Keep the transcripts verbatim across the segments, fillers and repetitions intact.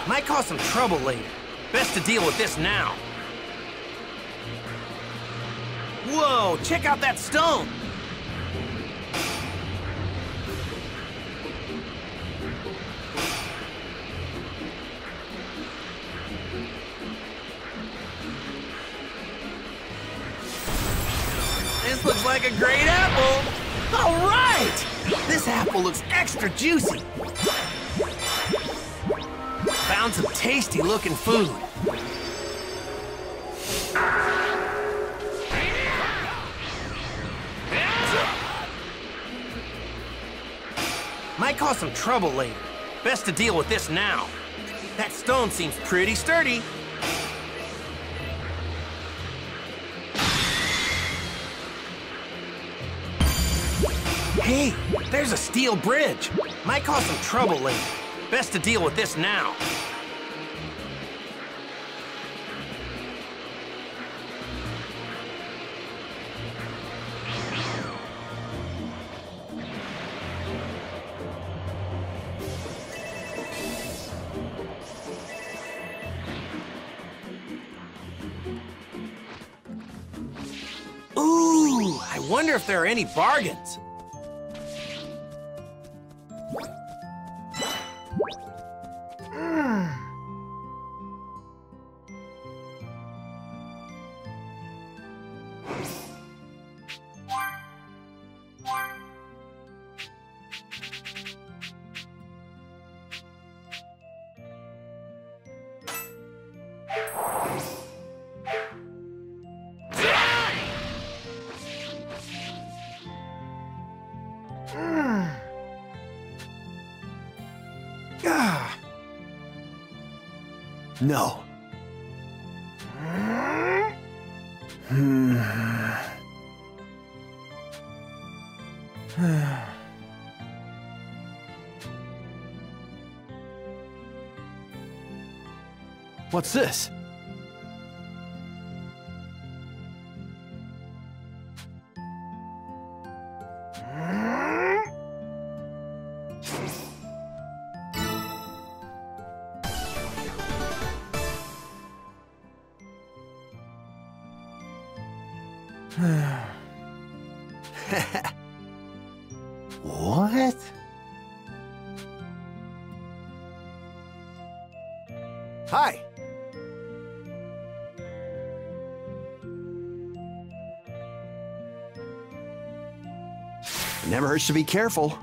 Might cause some trouble later. Best to deal with this now. Whoa, check out that stone! This looks like a great apple! All right! This apple looks extra juicy. Found some tasty-looking food. Might cause some trouble later. Best to deal with this now. That stone seems pretty sturdy. Hey, there's a steel bridge. Might cause some trouble later. Best to deal with this now. Ooh, I wonder if there are any bargains. No. What's this? What? Hi. Never hurts to be careful.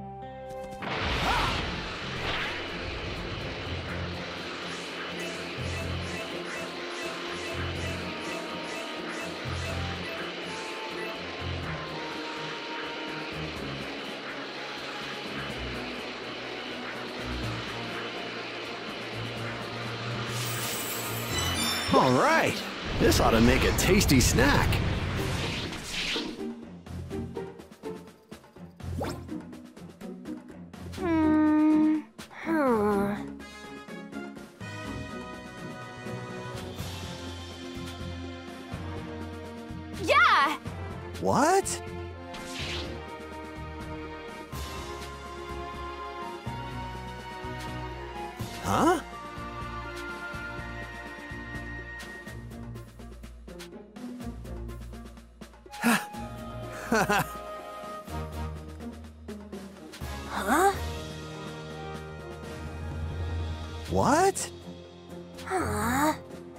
All right, this ought to make a tasty snack. Hmm. Huh. Yeah! What? Huh? Huh? What? Huh?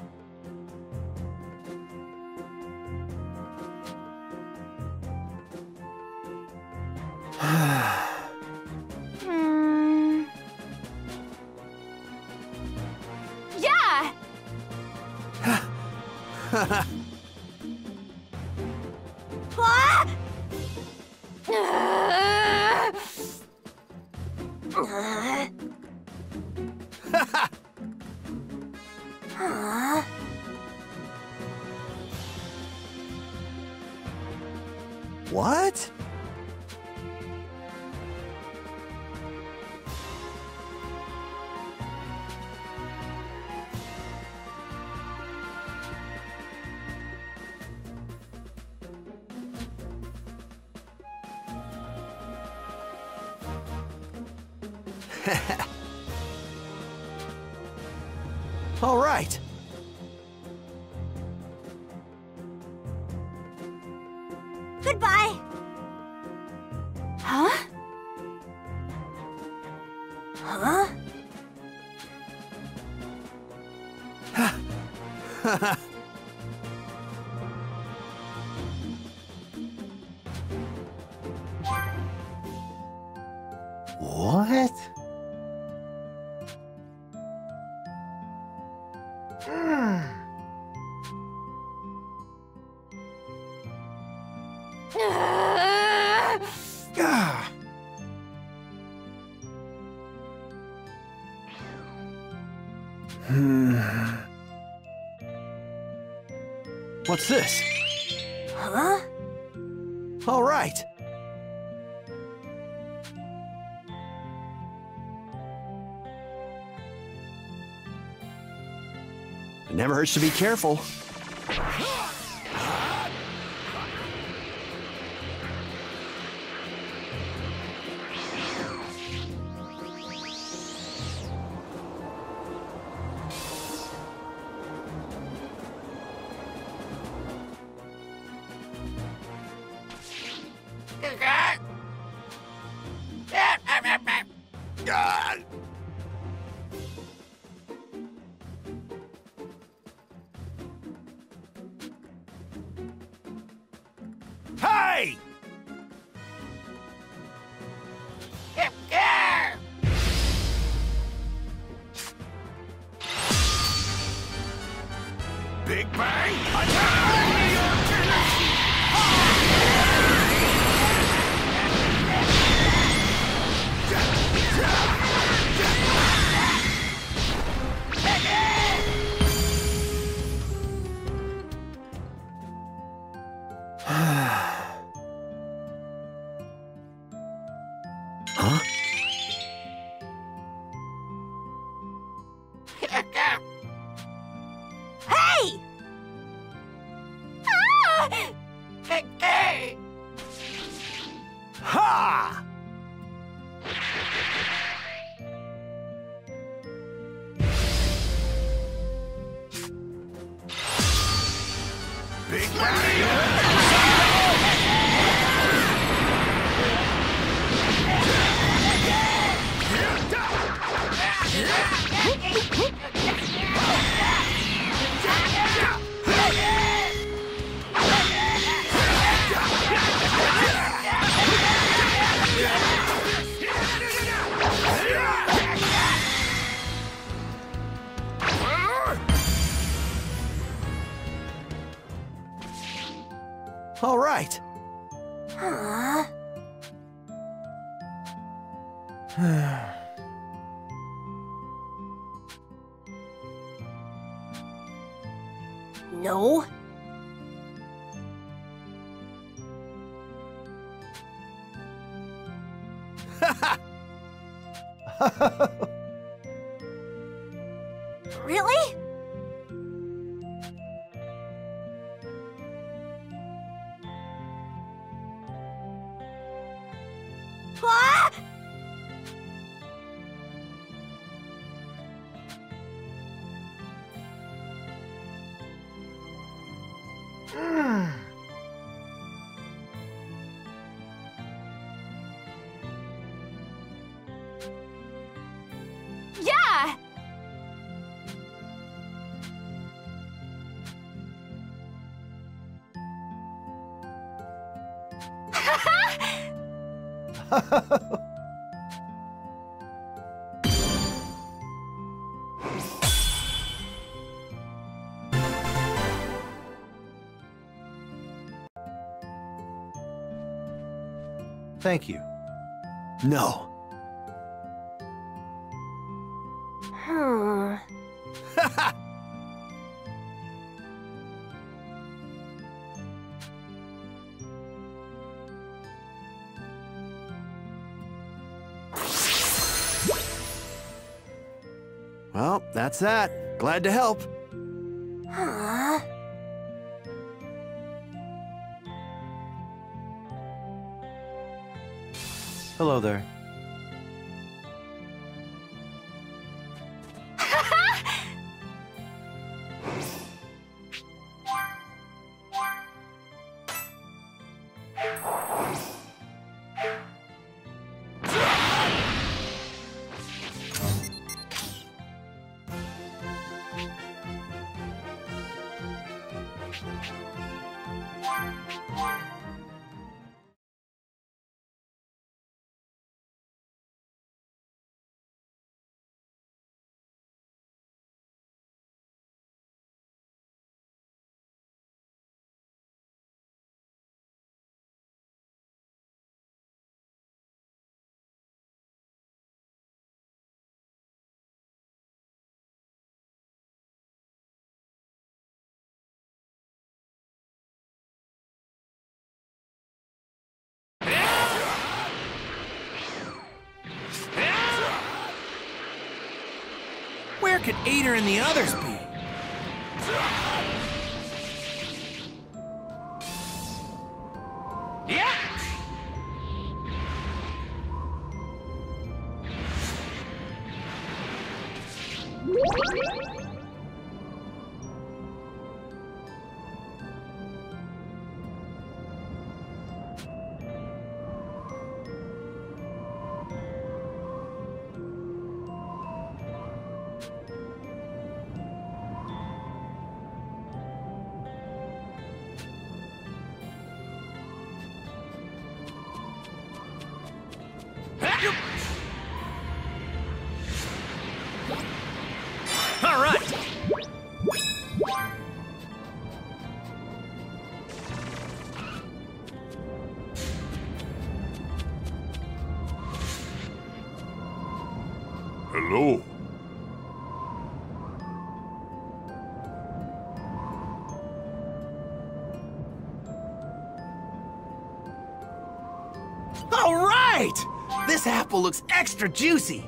Hmm. Yeah! Ah! Uh. Huh? What? All right. Goodbye. Huh? Huh? What? Ah. Hmm. What's this? Huh? All right. It never hurts to be careful. God. Hey! Big Bang attack! Huh? Hey! Ah! Ha! Big Bang! All right. Huh? No. Really? Ah! Yeah! Thank you. No. Hmm. Well, that's that. Glad to help. Huh? Hello there. Where could Ader and the others be? Yeah! All right. Hello. All right! This apple looks extra juicy.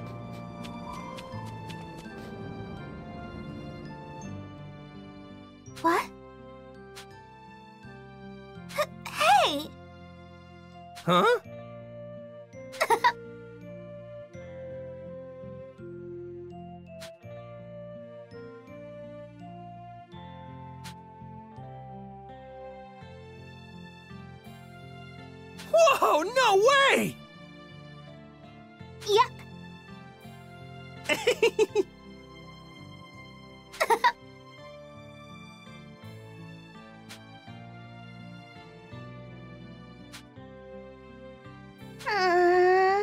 What? H- hey! Huh? Whoa, no way! Yep. Mm.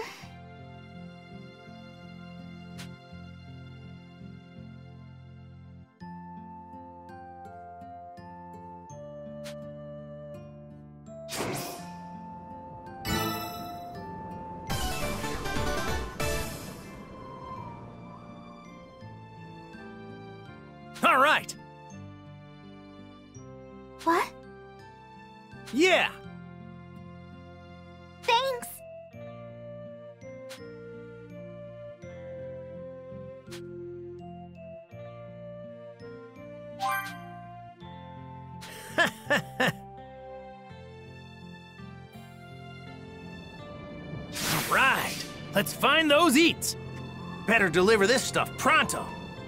All right. What? Yeah. Thanks. All right. Let's find those eats. Better deliver this stuff pronto.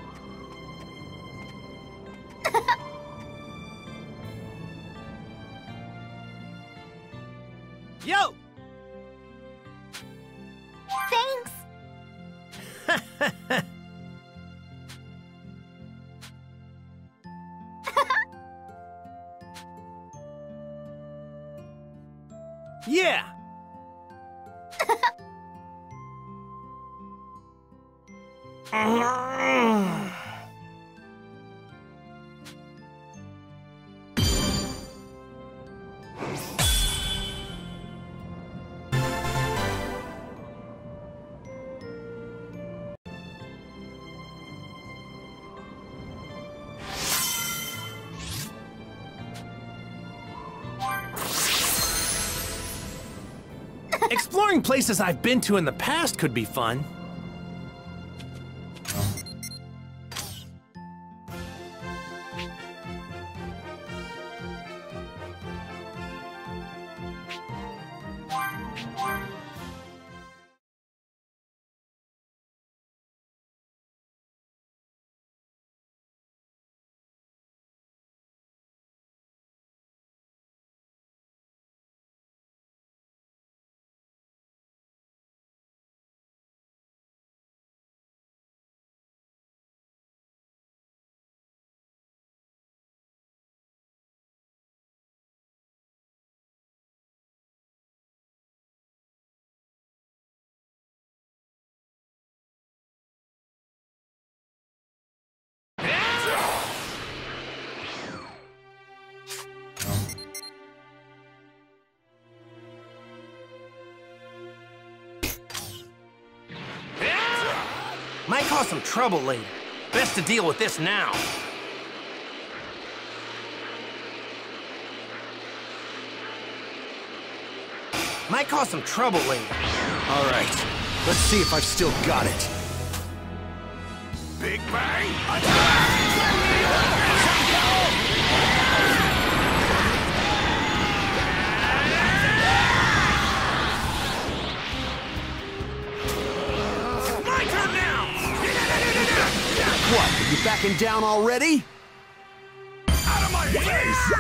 Yo! Thanks. Yeah. Exploring places I've been to in the past could be fun. Might cause some trouble later. Best to deal with this now. Might cause some trouble later. All right, let's see if I've still got it. Big Bang Attack! My turn now! What, are you backing down already? Out of my face!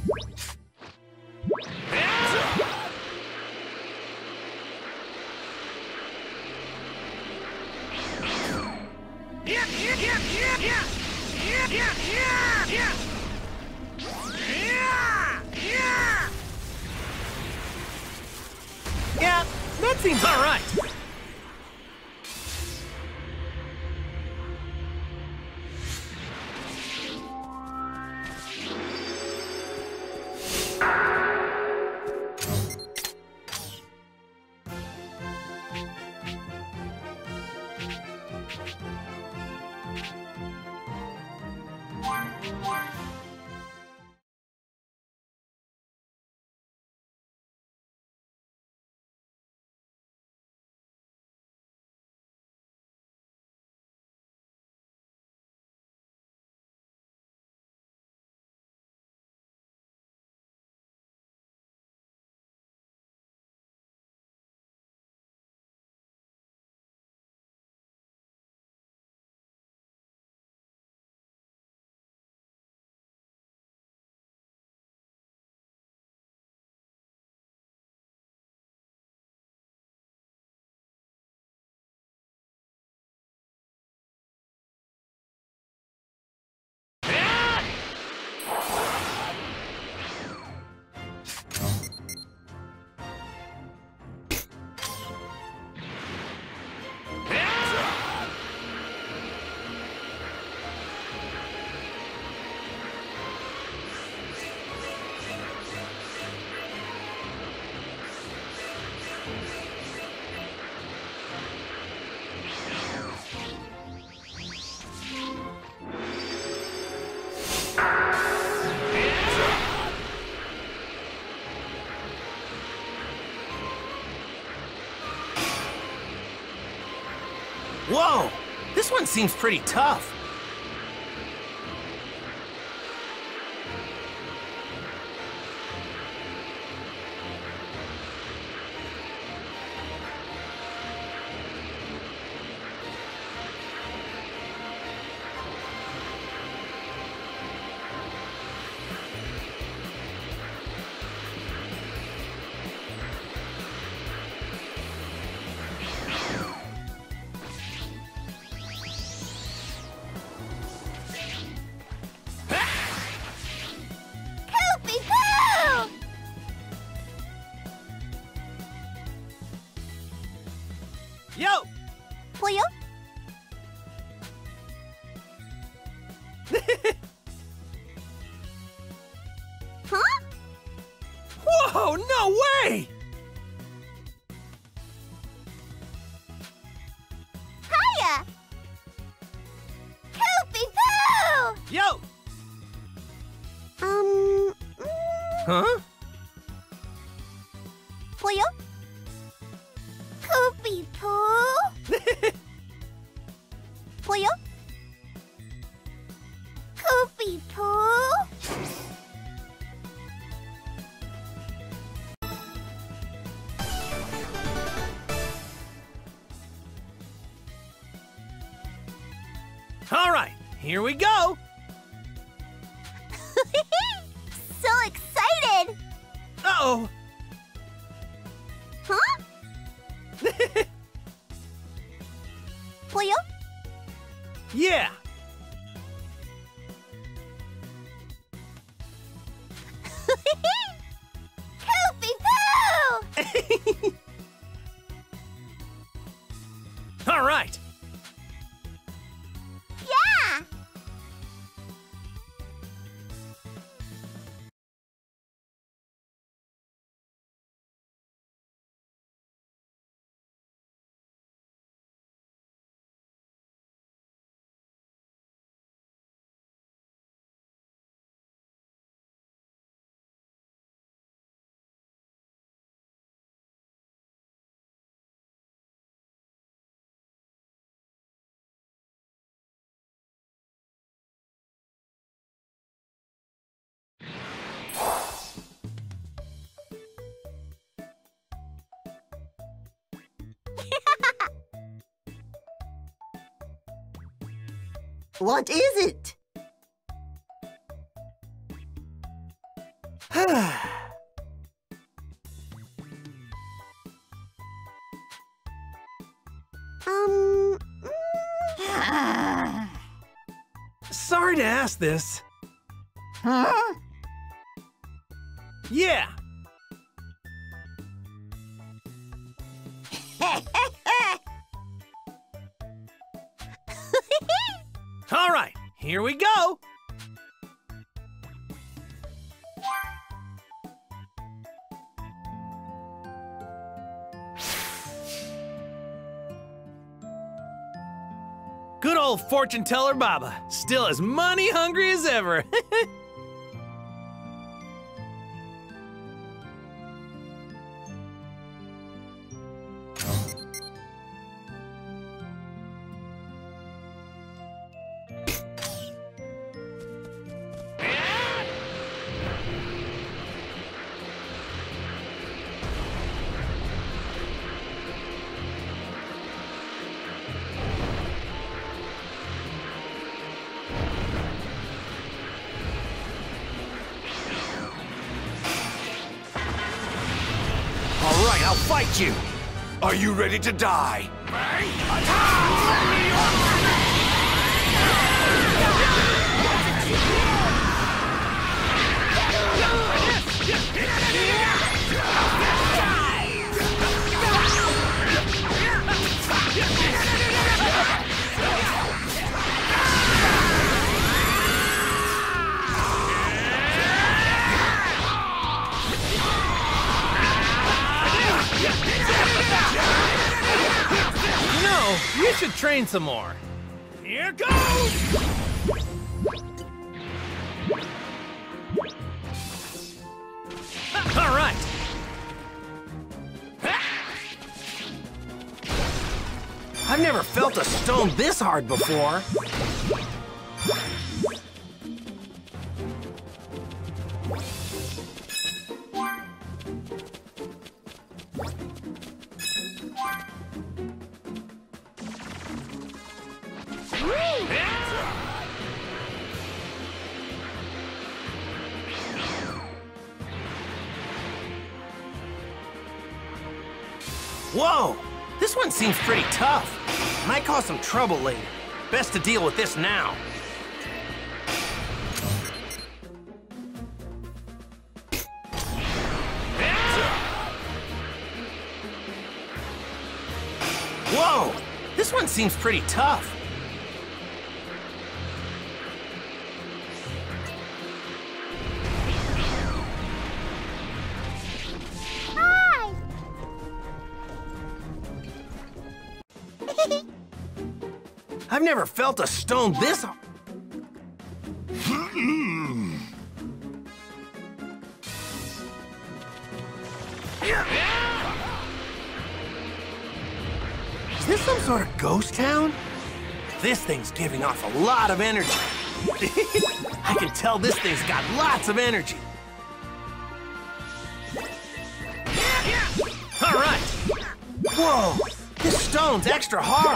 Yeah, yeah, yeah, yeah, yeah, yeah, yeah, yeah, yeah, yeah. Yeah, that seems all right. Whoa! This one seems pretty tough. Yo! Puyo? Huh? Whoa, no way! Hiya! Koopy Poo! Yo! Um... mm, Huh? Puyo? Koopy Poo? Puyo? Koopy Poo? All right, here we go! So excited! Uh-oh! Huh? Puyo? Yeah! Koopy Poo! All right! What is it? um... Sorry to ask this. Huh? Yeah. All right, here we go. Good old fortune teller Baba, still as money hungry as ever. All right, I'll fight you. Are you ready to die? No, you should train some more. Here goes! All right. I've never felt a stone this hard before. Whoa! This one seems pretty tough. Might cause some trouble later. Best to deal with this now. Whoa! This one seems pretty tough. Hi! I've never felt a stone this hard. Is this some sort of ghost town? This thing's giving off a lot of energy. I can tell this thing's got lots of energy. All right. Whoa, this stone's extra hard.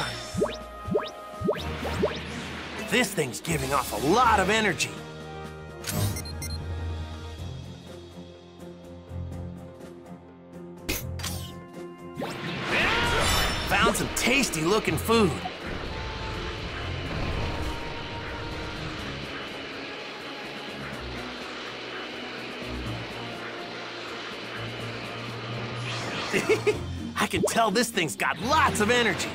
This thing's giving off a lot of energy. Found some tasty-looking food. I can tell this thing's got lots of energy.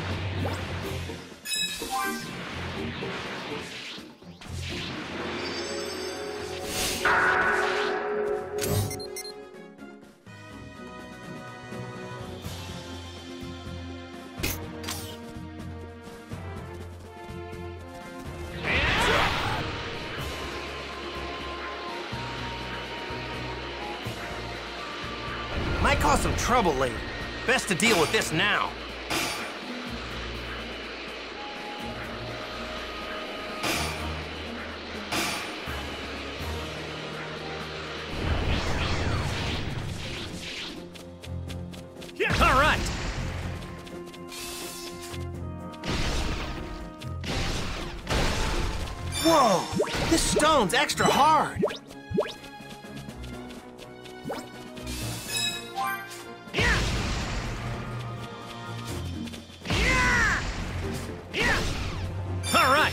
Might cause some trouble later. Best to deal with this now. All right. Whoa! This stone's extra hard. All right.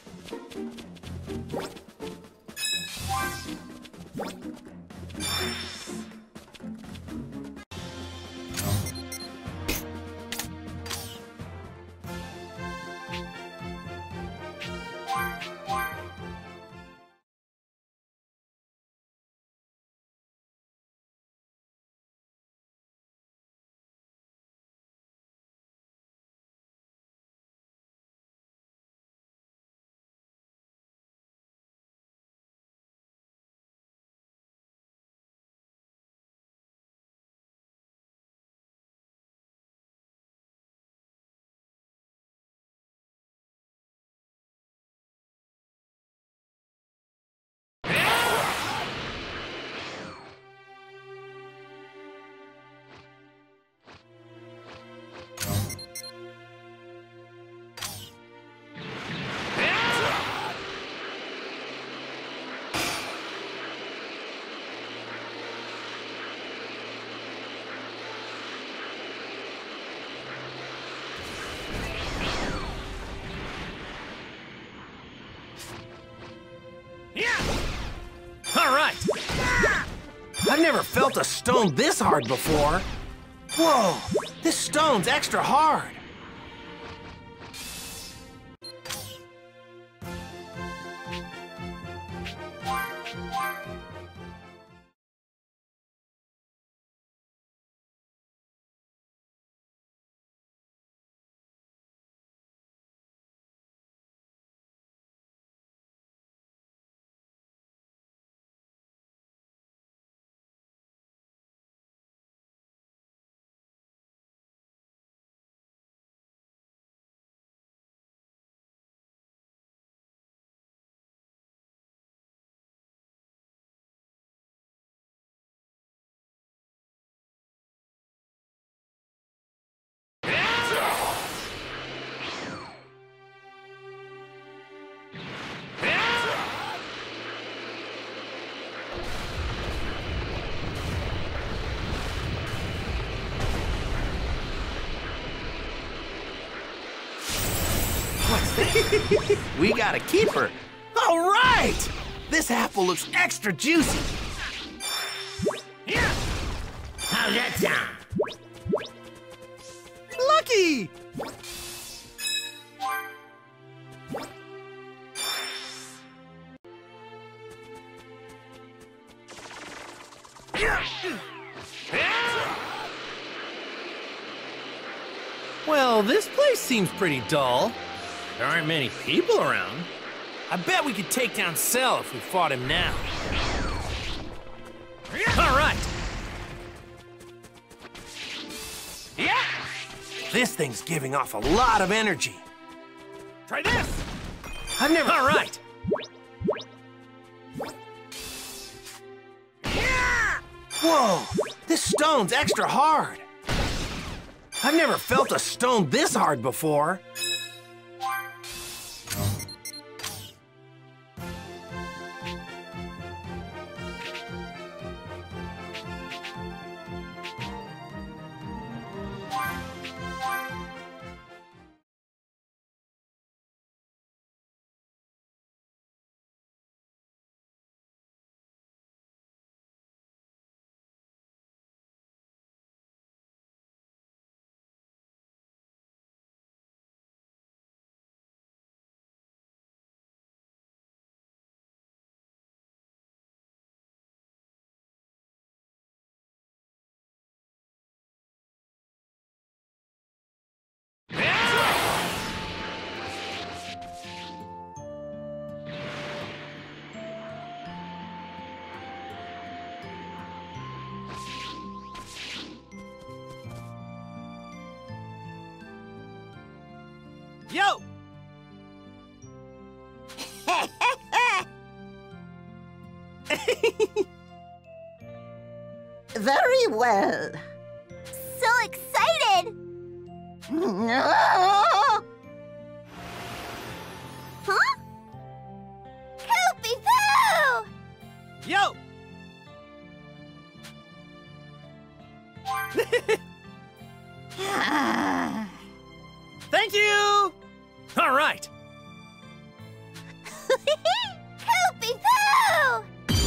All right. I've never felt a stone this hard before. Whoa, this stone's extra hard. We got a keeper. All right! This apple looks extra juicy. Yeah. How's that sound? Lucky! Well, this place seems pretty dull. There aren't many people around. I bet we could take down Cell if we fought him now. All right. Yeah. This thing's giving off a lot of energy. Try this. I've never. All right. Yeah. Whoa! This stone's extra hard. I've never felt a stone this hard before. Yo! Very well. So excited! Huh? right. Poopy poo!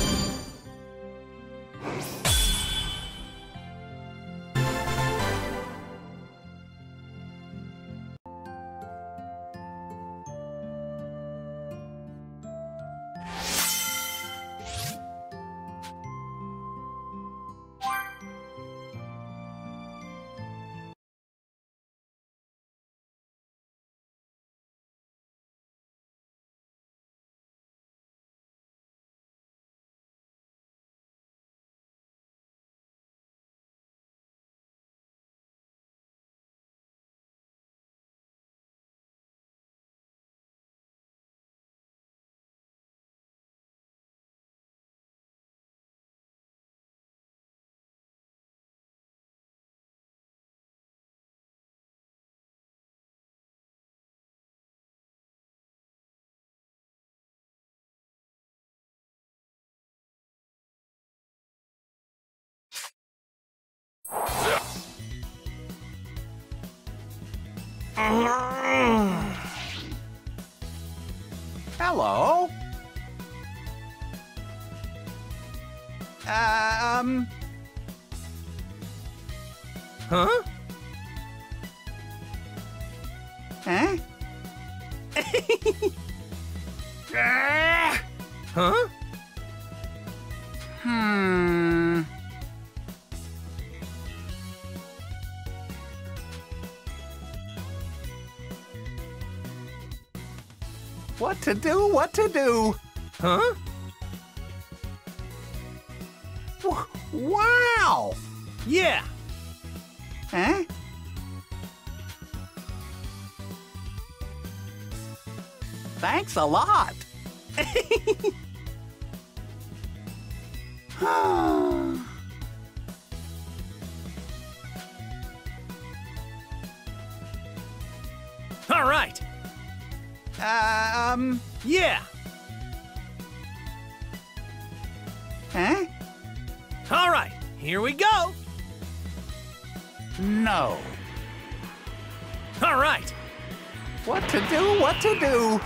Hello? Um... Huh? Huh? Huh? Hmm... What to do? What to do? Huh? W- wow! Yeah. Huh? Thanks a lot. All right. um... Yeah. Huh? All right. Here we go. No. All right. What to do? What to do?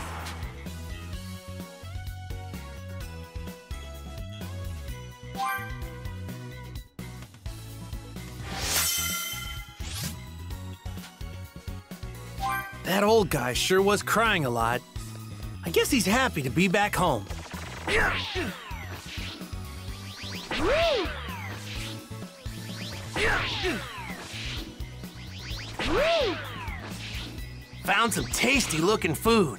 That old guy sure was crying a lot. I guess he's happy to be back home. Found some tasty looking food.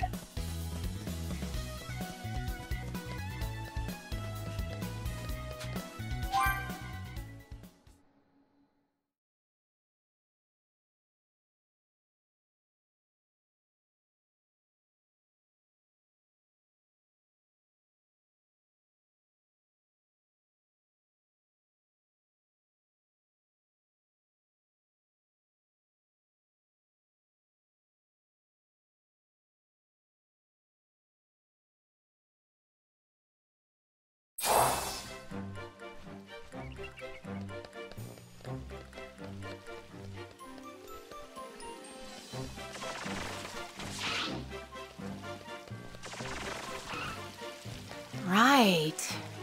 Right.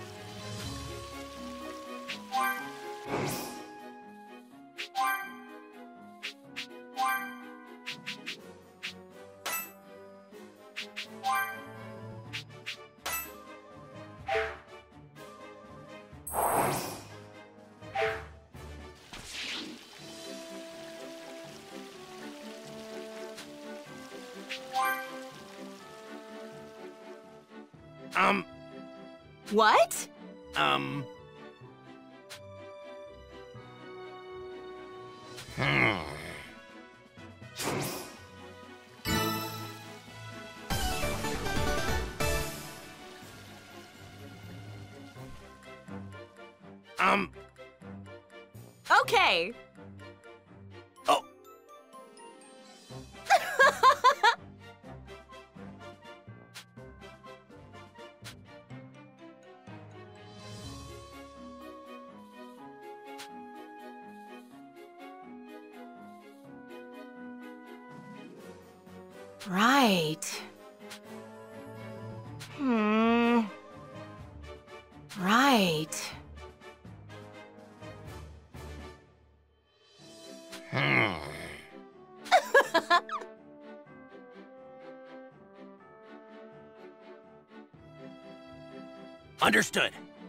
Um, What? um... Hmm. Um, Okay. oh, Right. Hmm. Right. Hmm. Understood.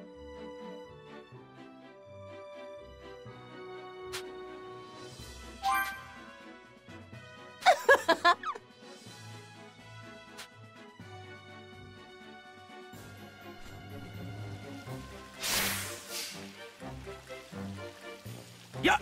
Yeah.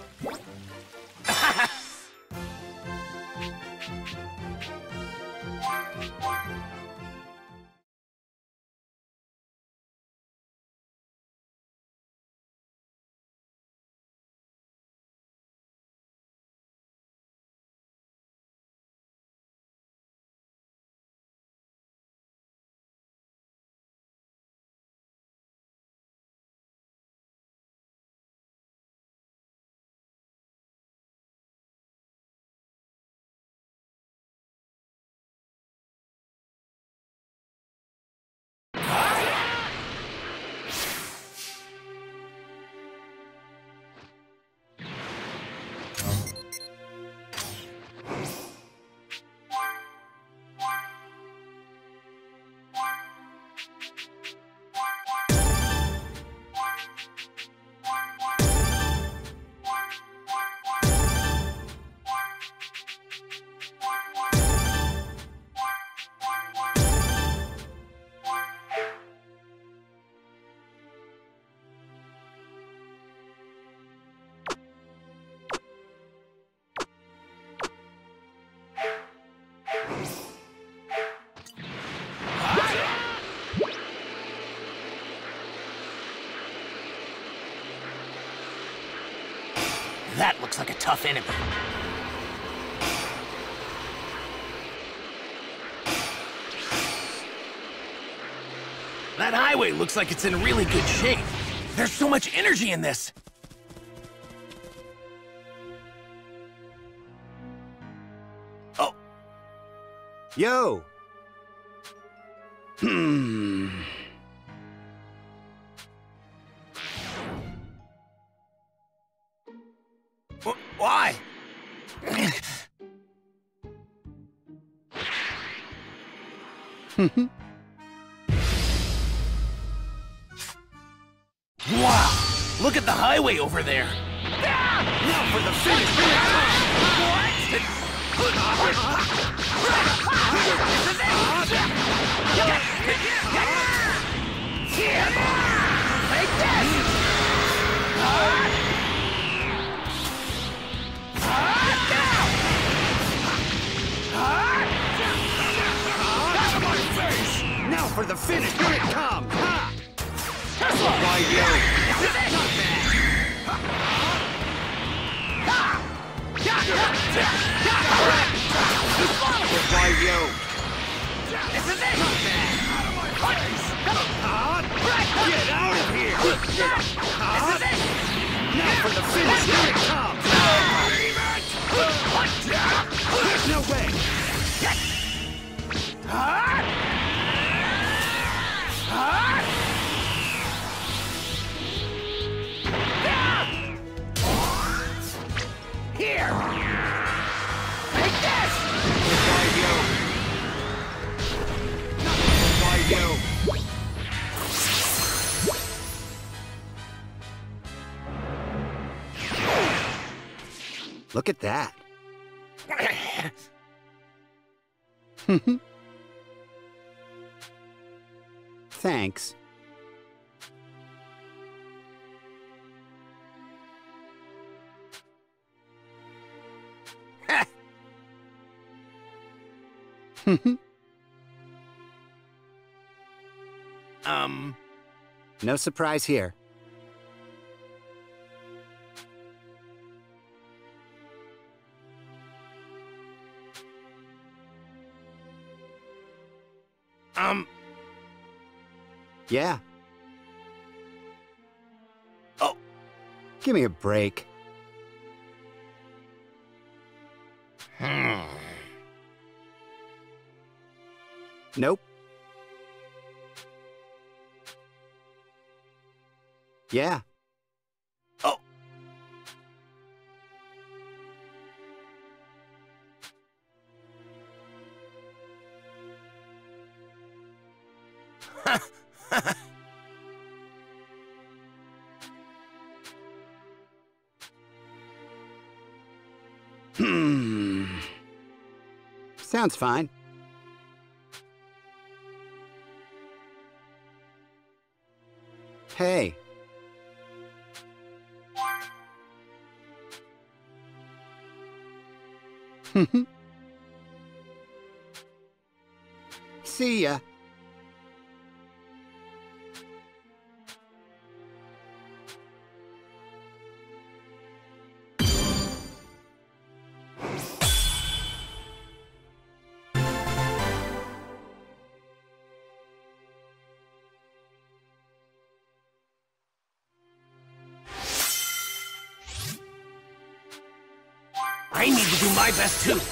That looks like a tough enemy. That highway looks like it's in really good shape. There's so much energy in this. Oh. Yo! Hmm. Wh- Why? Wow! Look at the highway over there. Now for the finish! Out of my face! Now for the finish! Here it comes! Ha! Why, yo! Not bad! Why, yo! This is it! Not bad! Out of my face! Get out of here! This is it! Now for the finish! Here it comes! There's no way! Here! Take this! Why, yo! Why, yo! Look at that. Thanks. um... No surprise here. Um... Yeah. Oh. Give me a break. Hmm. Nope. Yeah. Oh. Hmm. Sounds fine. Hey. See ya. I need to do my best too.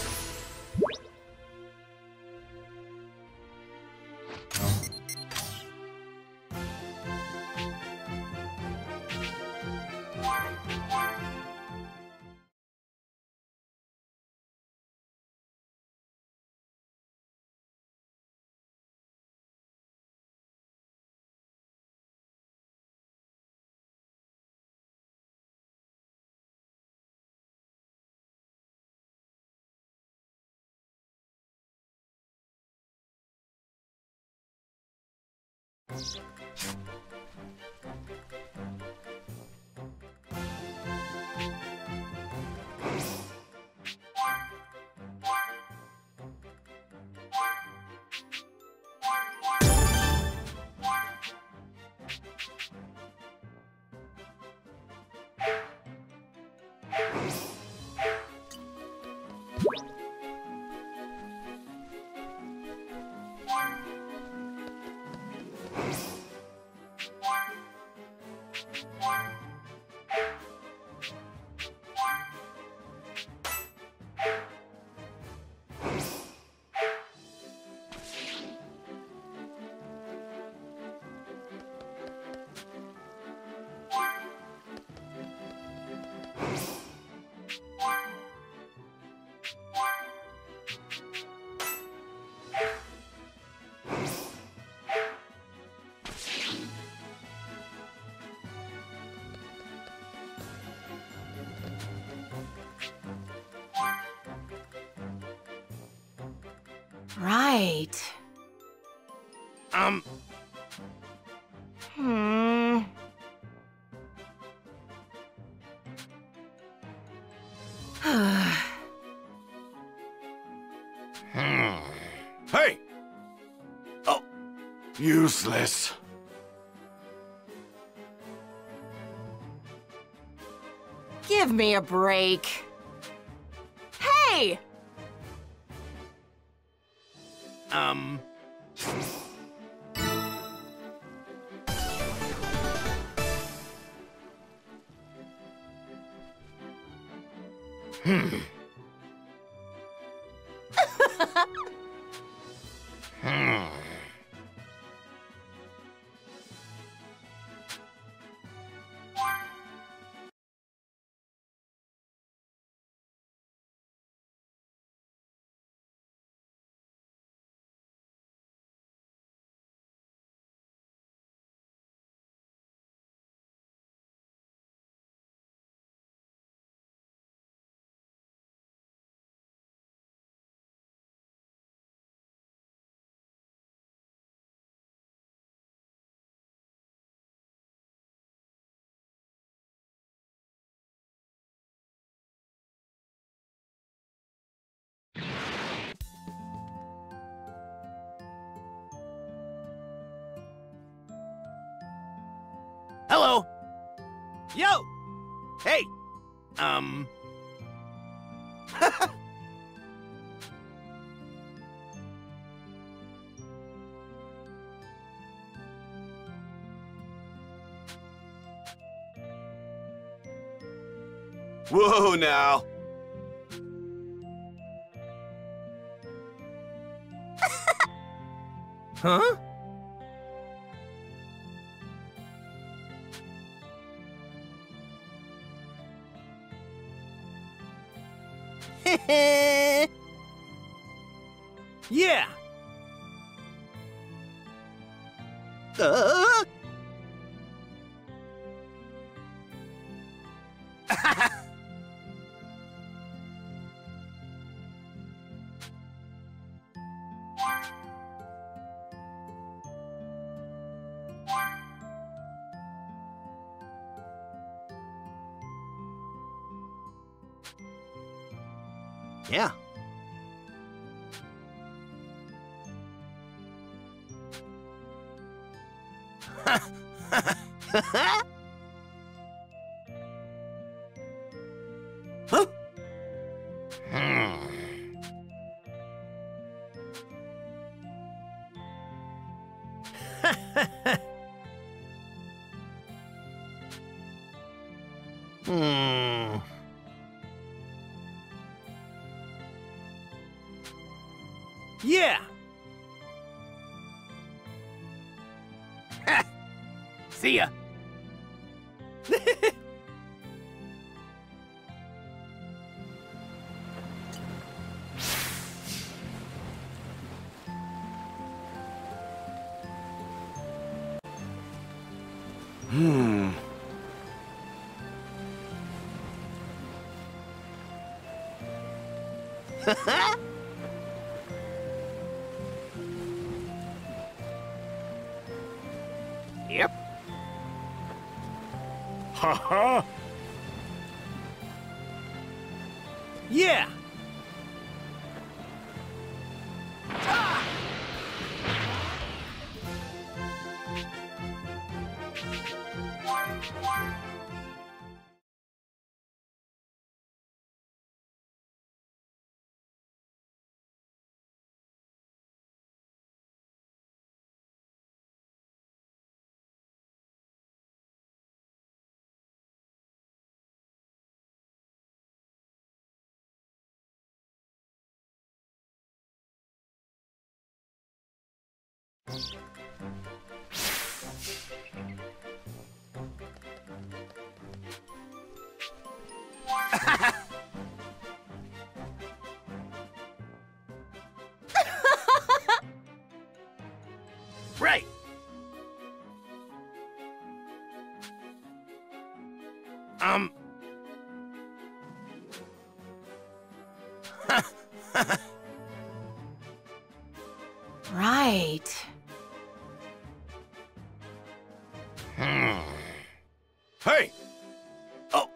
Right. Um, Hmm. Hey! Oh, useless. Give me a break. Hey! um... Hmm. Hmm. Hello? Yo! Hey! Um... Whoa, now. Huh? Yeah. Uh, Yeah. Huh? Hmm. Hmm. Yeah. See ya. Hmm. Yep. Ha ha. Yeah. Right. Um. Right. Hmm. Hey. Oh.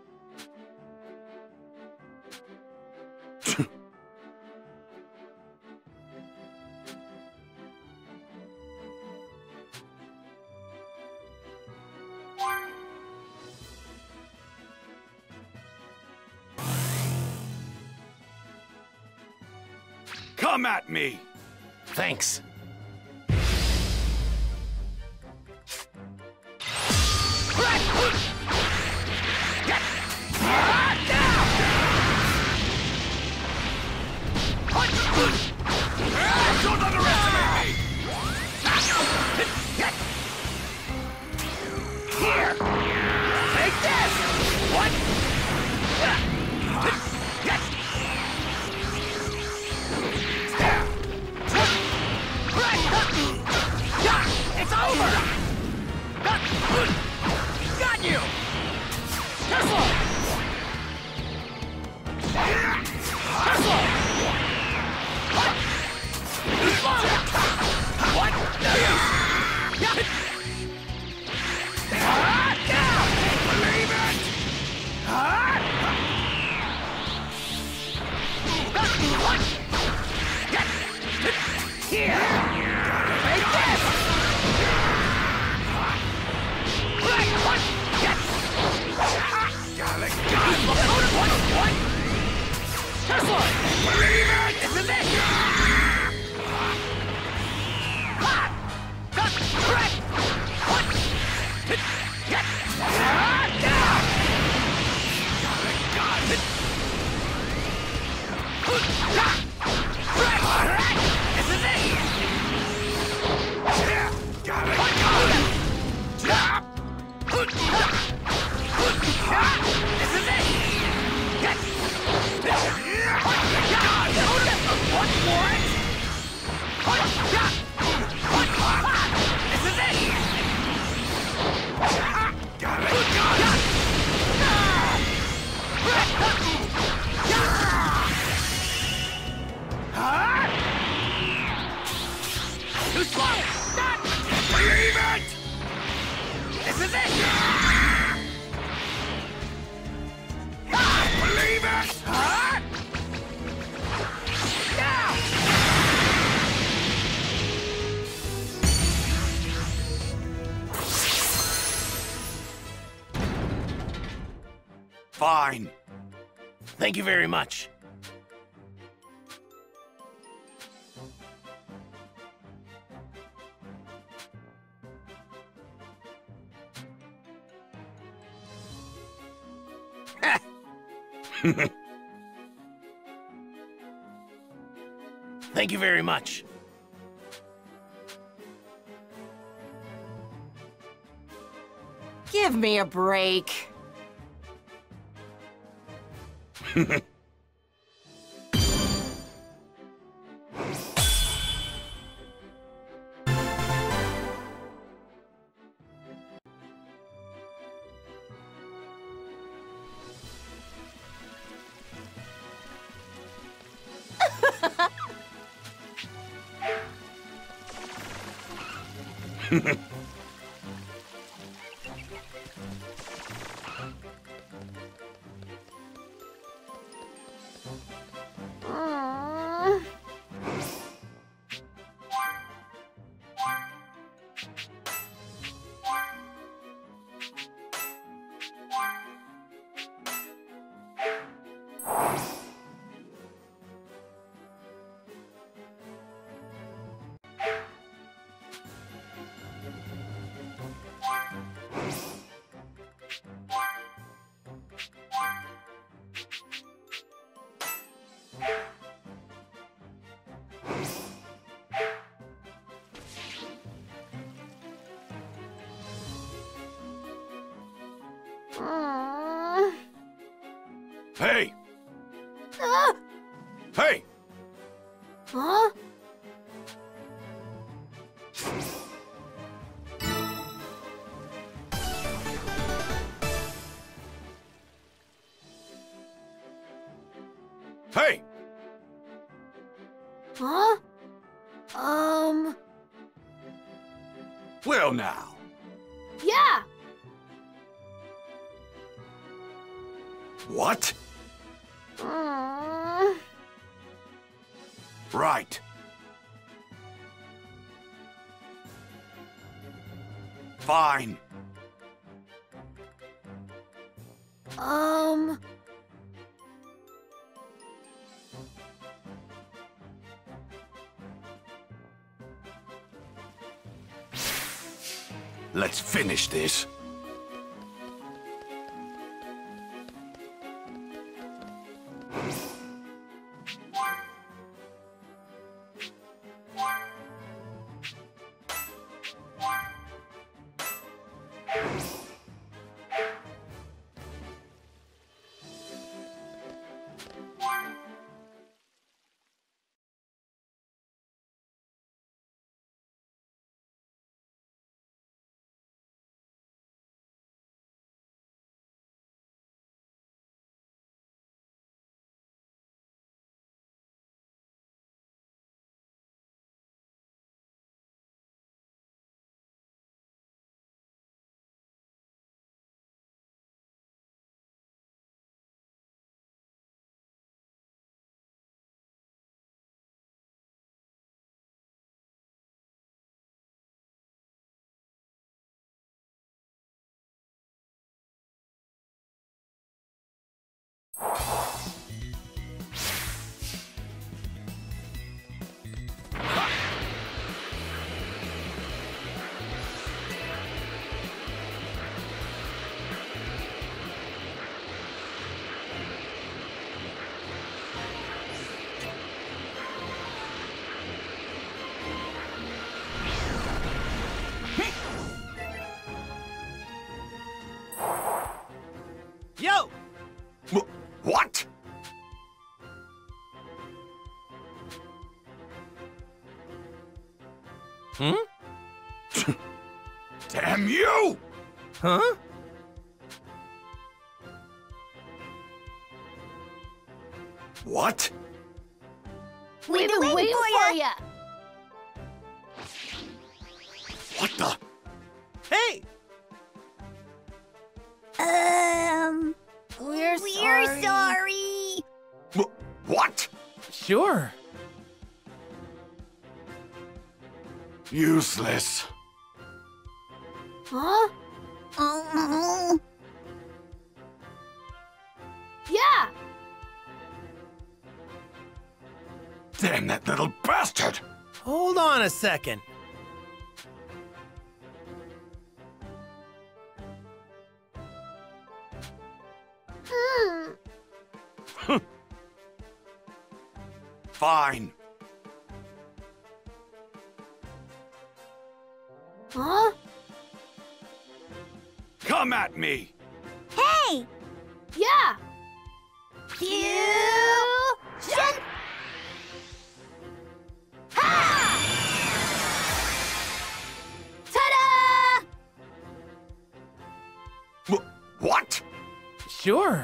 Come at me! Thanks. Don't underestimate me! Here. Take this. What? It's over! Got you! Tesla! Tesla! What? What? Believe it! Here! Take this! What? What? What? Tesla! Believe it! This is it! Ha! Got Brett! What? Get! Down! Got it! Brett! This is it! Too slow! Believe it! This is it! Believe it! Huh? Now! Fine. Thank you very much. Thank you very much. Give me a break. Mm. Mm. Hey! Ah! Hey! Huh? Hey! Huh? Um... Well now. Yeah! What? Mm. Right. Fine. Um... Let's finish this. Yo! Wh- What? Hmm? Damn you! Huh? What? We've been waiting for ya! What the? Hey! Um, we're, We're sorry. sorry. Wh- What? Sure. Useless. Huh? Oh, Yeah. Damn that little bastard! Hold on a second. Hmm. Fine. Huh? Come at me! hey! Yeah. Fusion! Ta-da! Wh- What? Sure.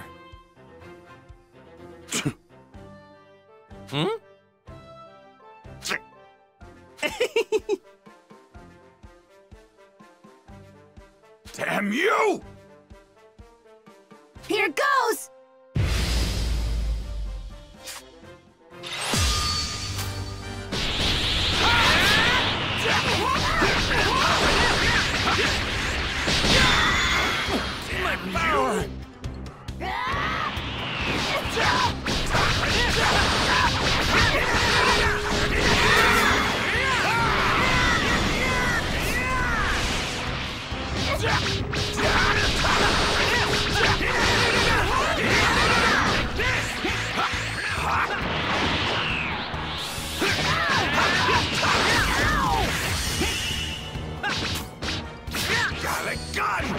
Hmm? Damn you! Here goes. My power! Got a gun!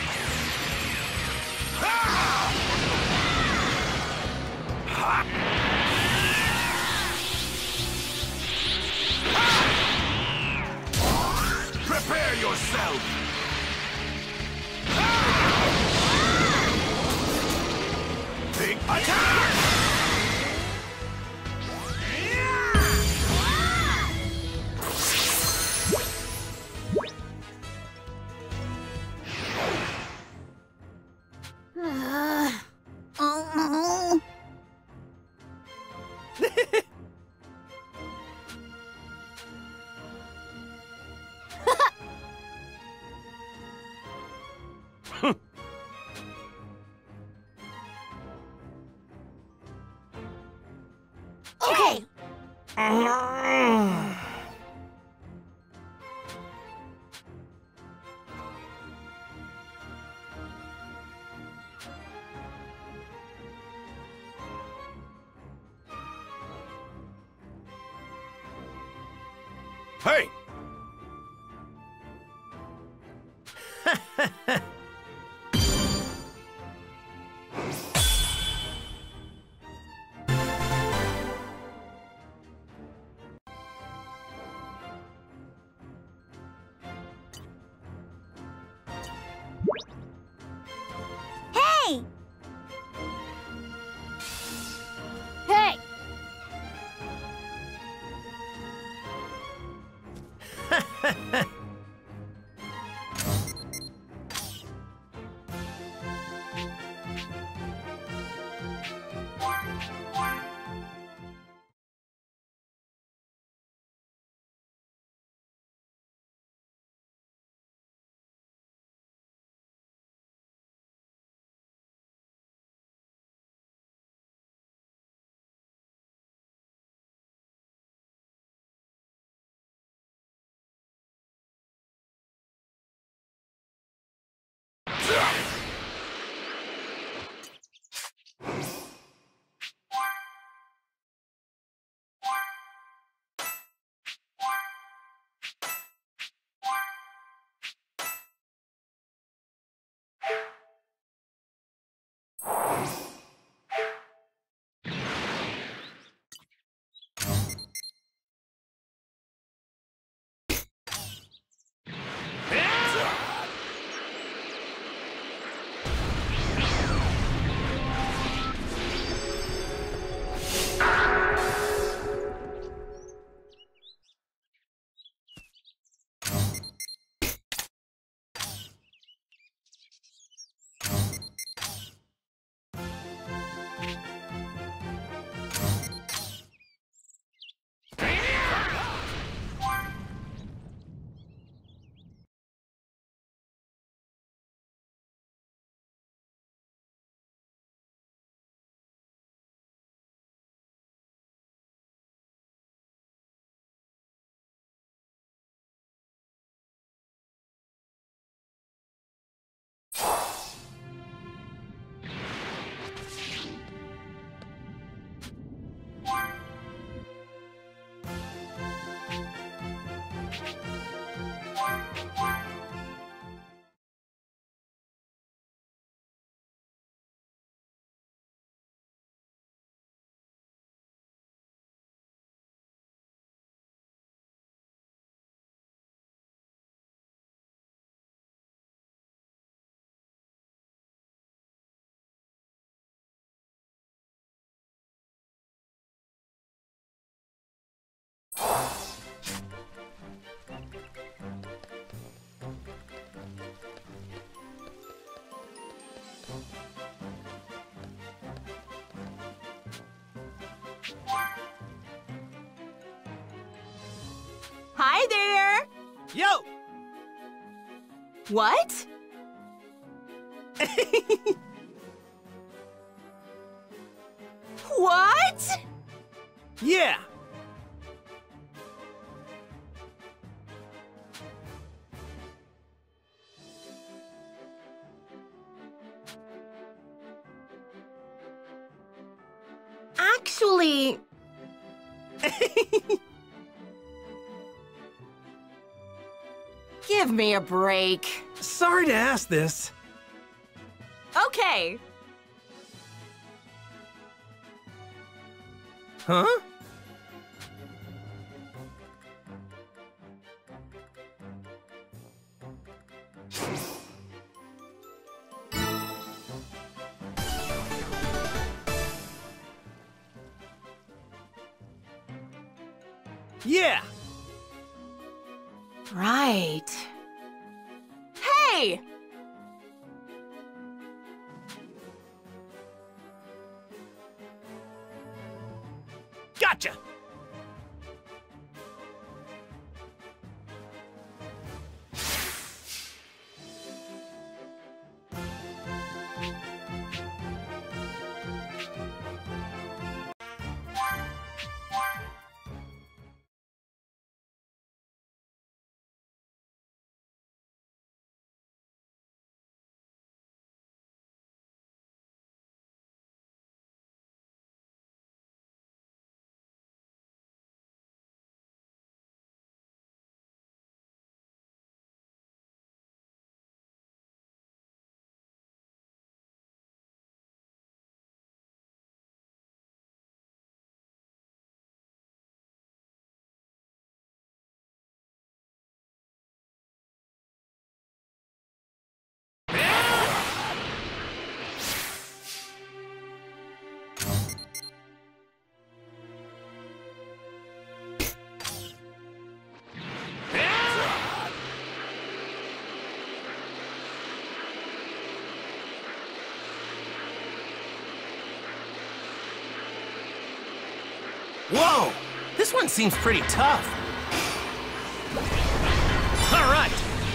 Prepare yourself! Big attack! Oh, Okay. Hey! hey! Hey. Hi there! Yo! What? What? Yeah! Actually... Give me a break. Sorry to ask this. Okay. Huh? Yeah! Right. Hey! Gotcha! Whoa! This one seems pretty tough. All right.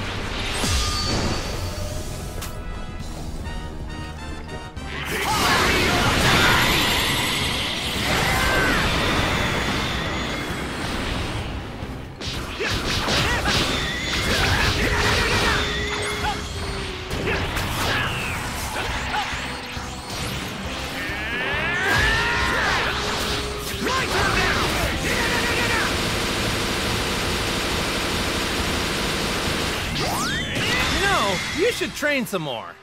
You should train some more.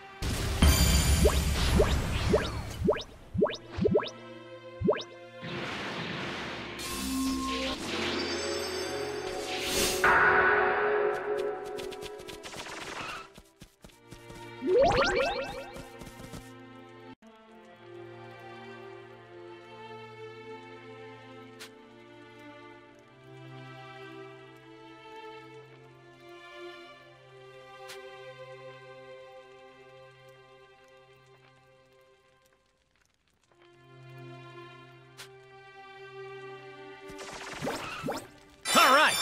All right.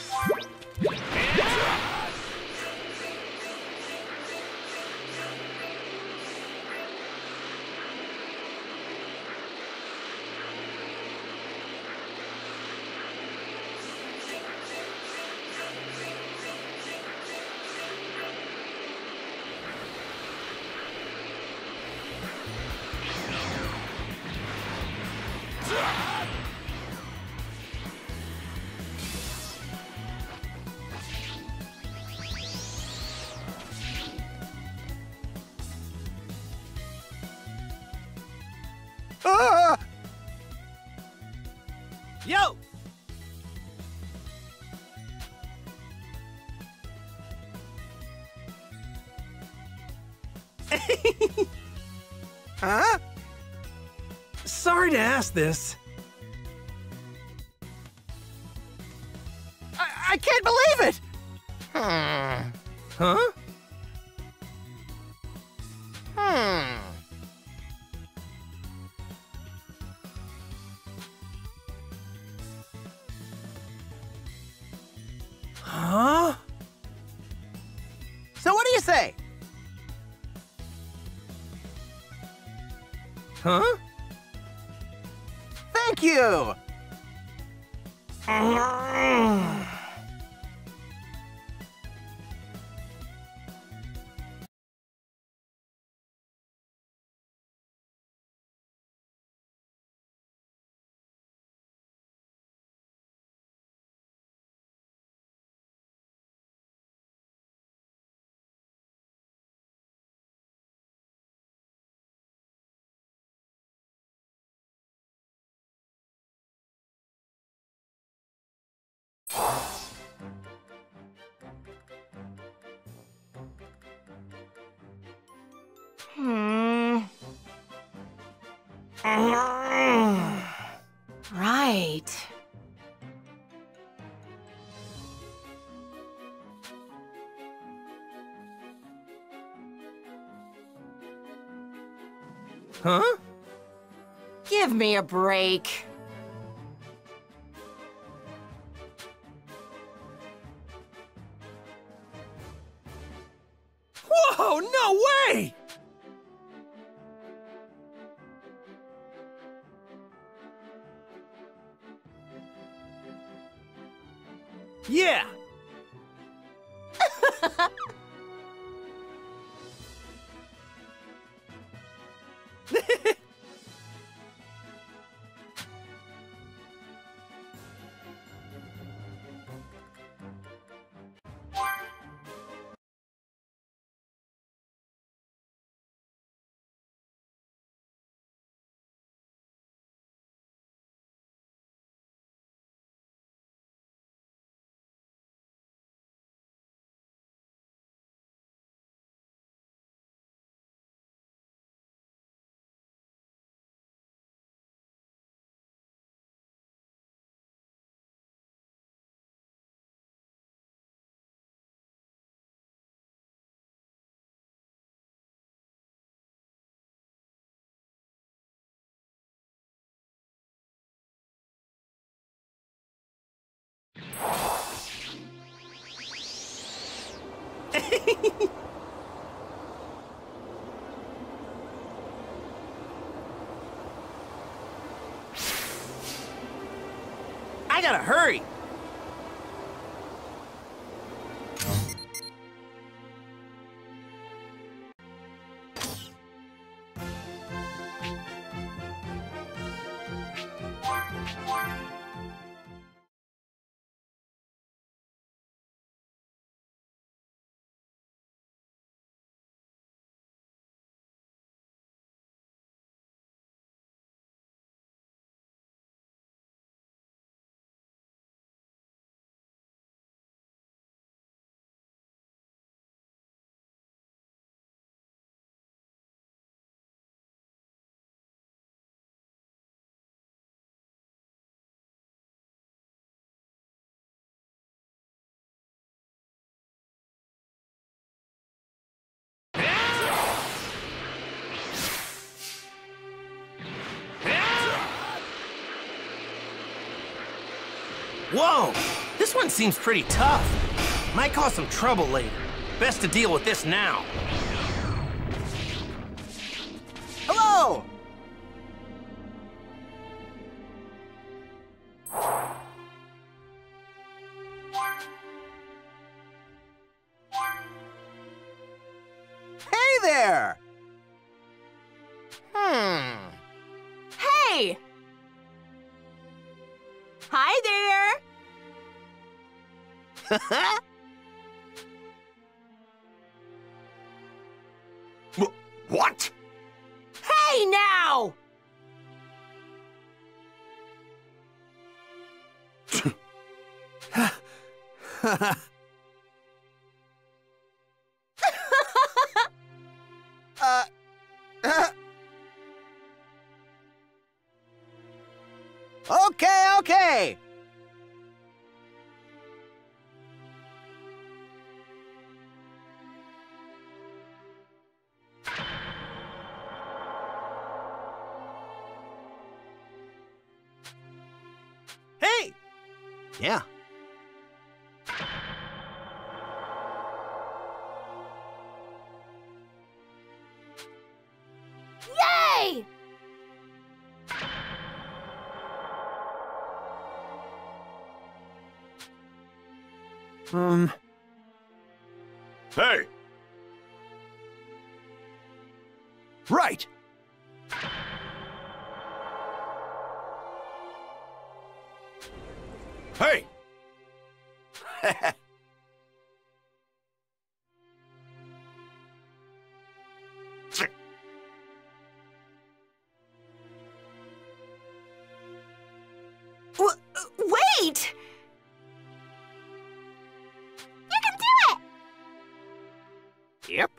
Ah! Yo! Huh? Sorry to ask this. I, I can't believe it! Hmm. Huh? Hmm. Huh? So what do you say? Huh? Thank you! Hmm. Right. Huh? Give me a break. Whoa, no way! Yeah! I gotta hurry! Whoa! This one seems pretty tough. Might cause some trouble later. Best to deal with this now. Hello! Hey there! Hmm. Hey! Hi there! What? Hey now! uh, uh. Okay, okay. Hey! Yeah. Um... Hey! Right! Hey! W wait! You can do it! Yep.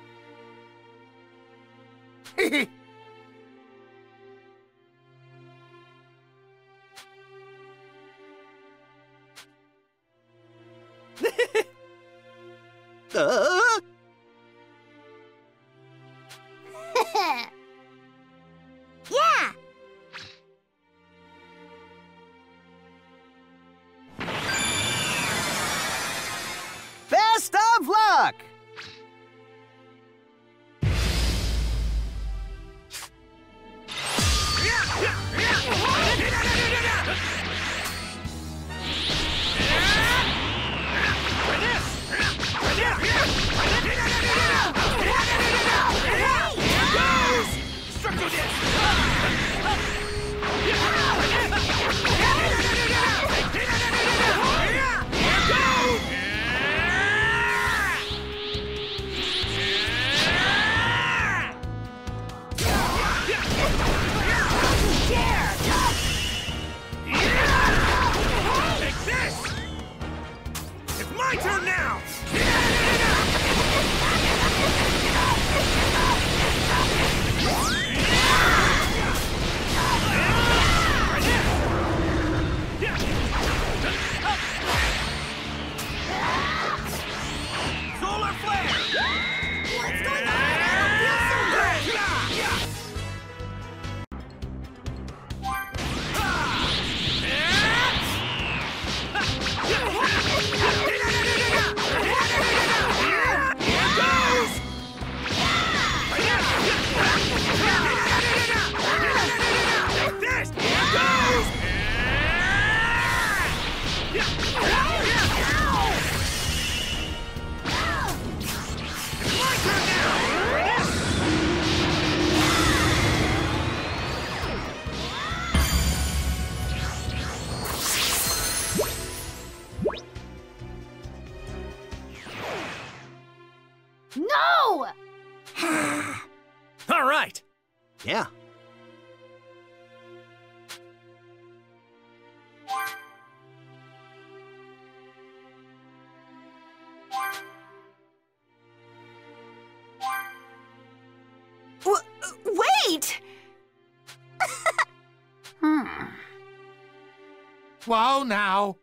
Uh, Yeah! best of luck! Take this! It's my turn now! Solar flare! What's going on? I don't feel so good! No! All right! Yeah. W wait! Hmm. Whoa, now!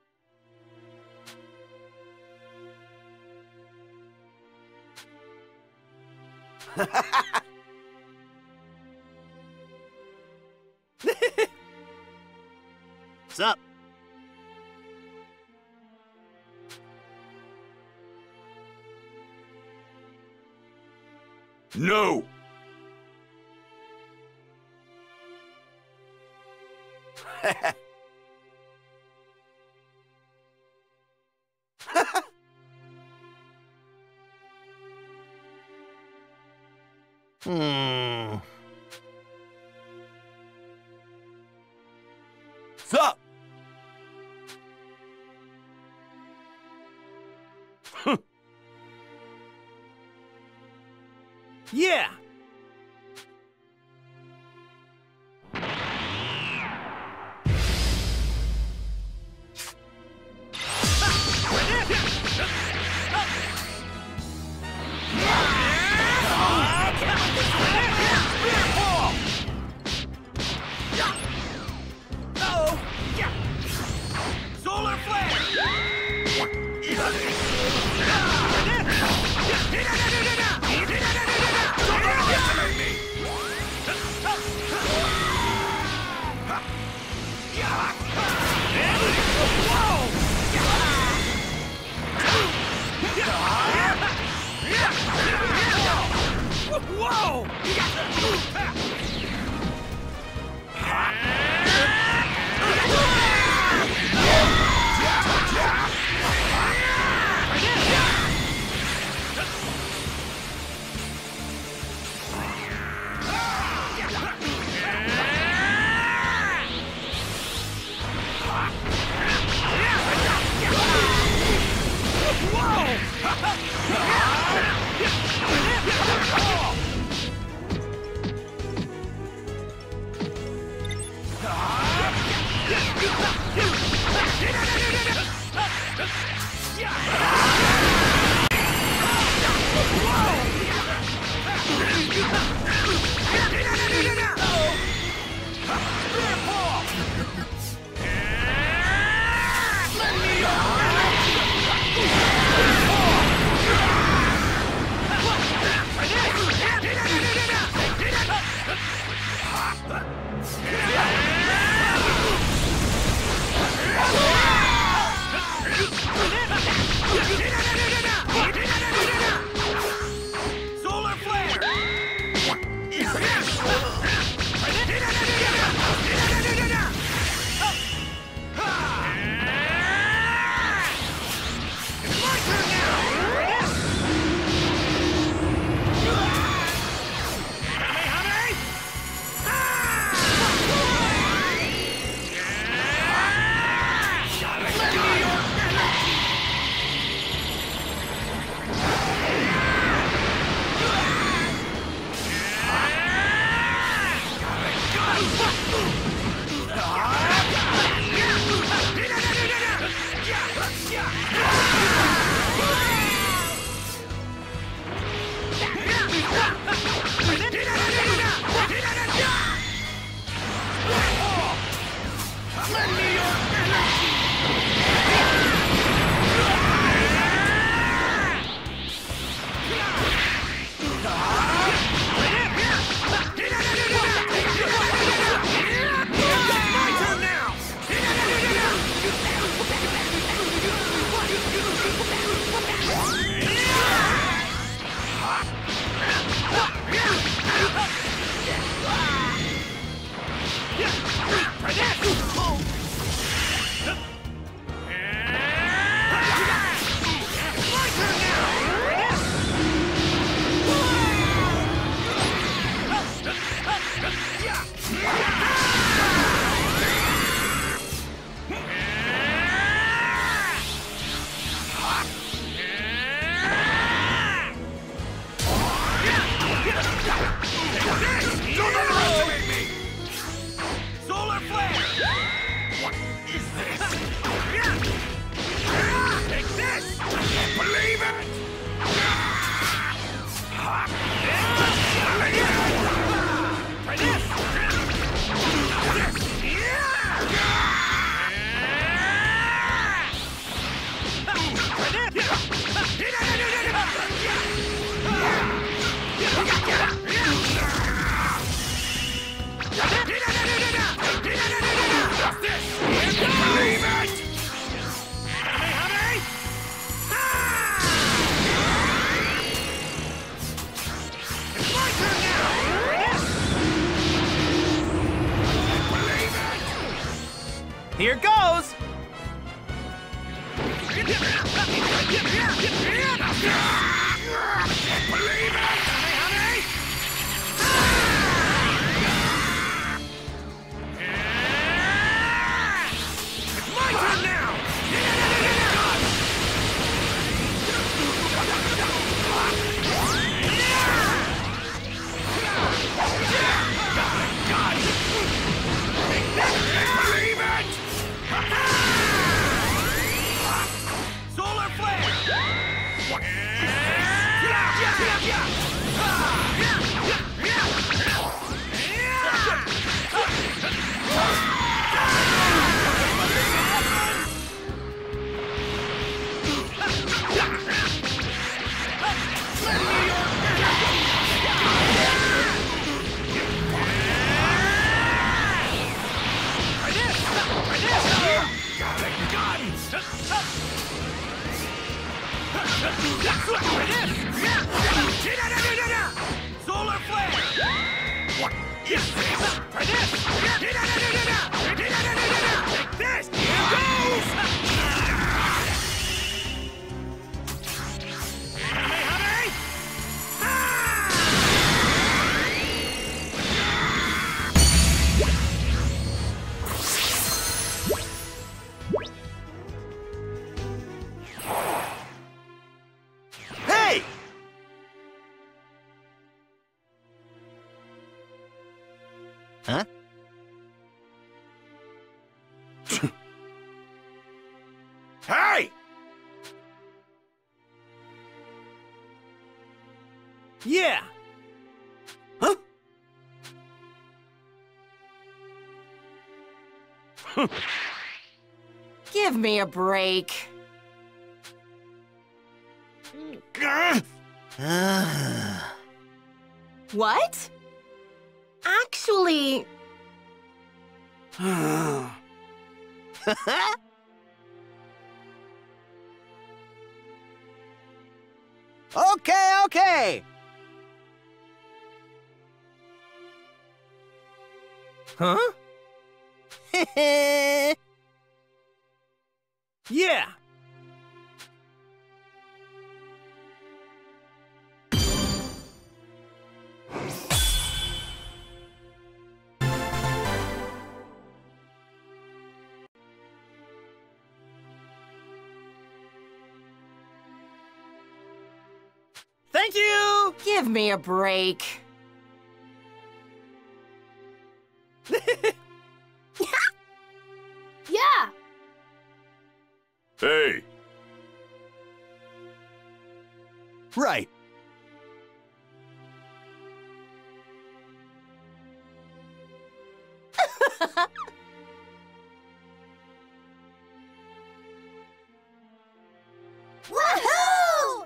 What's up? No! Hmm... Sup? Yeah! Solar Whoa! Solar flare! It's my turn now! Kamehameha! Don't underestimate me! Solar flare! What is this? Take this! I can't believe it! Try this! Believe it! Kamehameha! It's my turn now! Believe it! Here goes! Believe it! It's my turn now! Believe it! Solar flare! What is Solar flare! What is this? Try this! Take this! Here goes! Kamehameha! Huh? Hey! Yeah. Huh? Give me a break. Gah! What? Actually, Okay, okay. Huh? Yeah. Thank you. give me a break. Yeah! Hey! Right. Woohoo!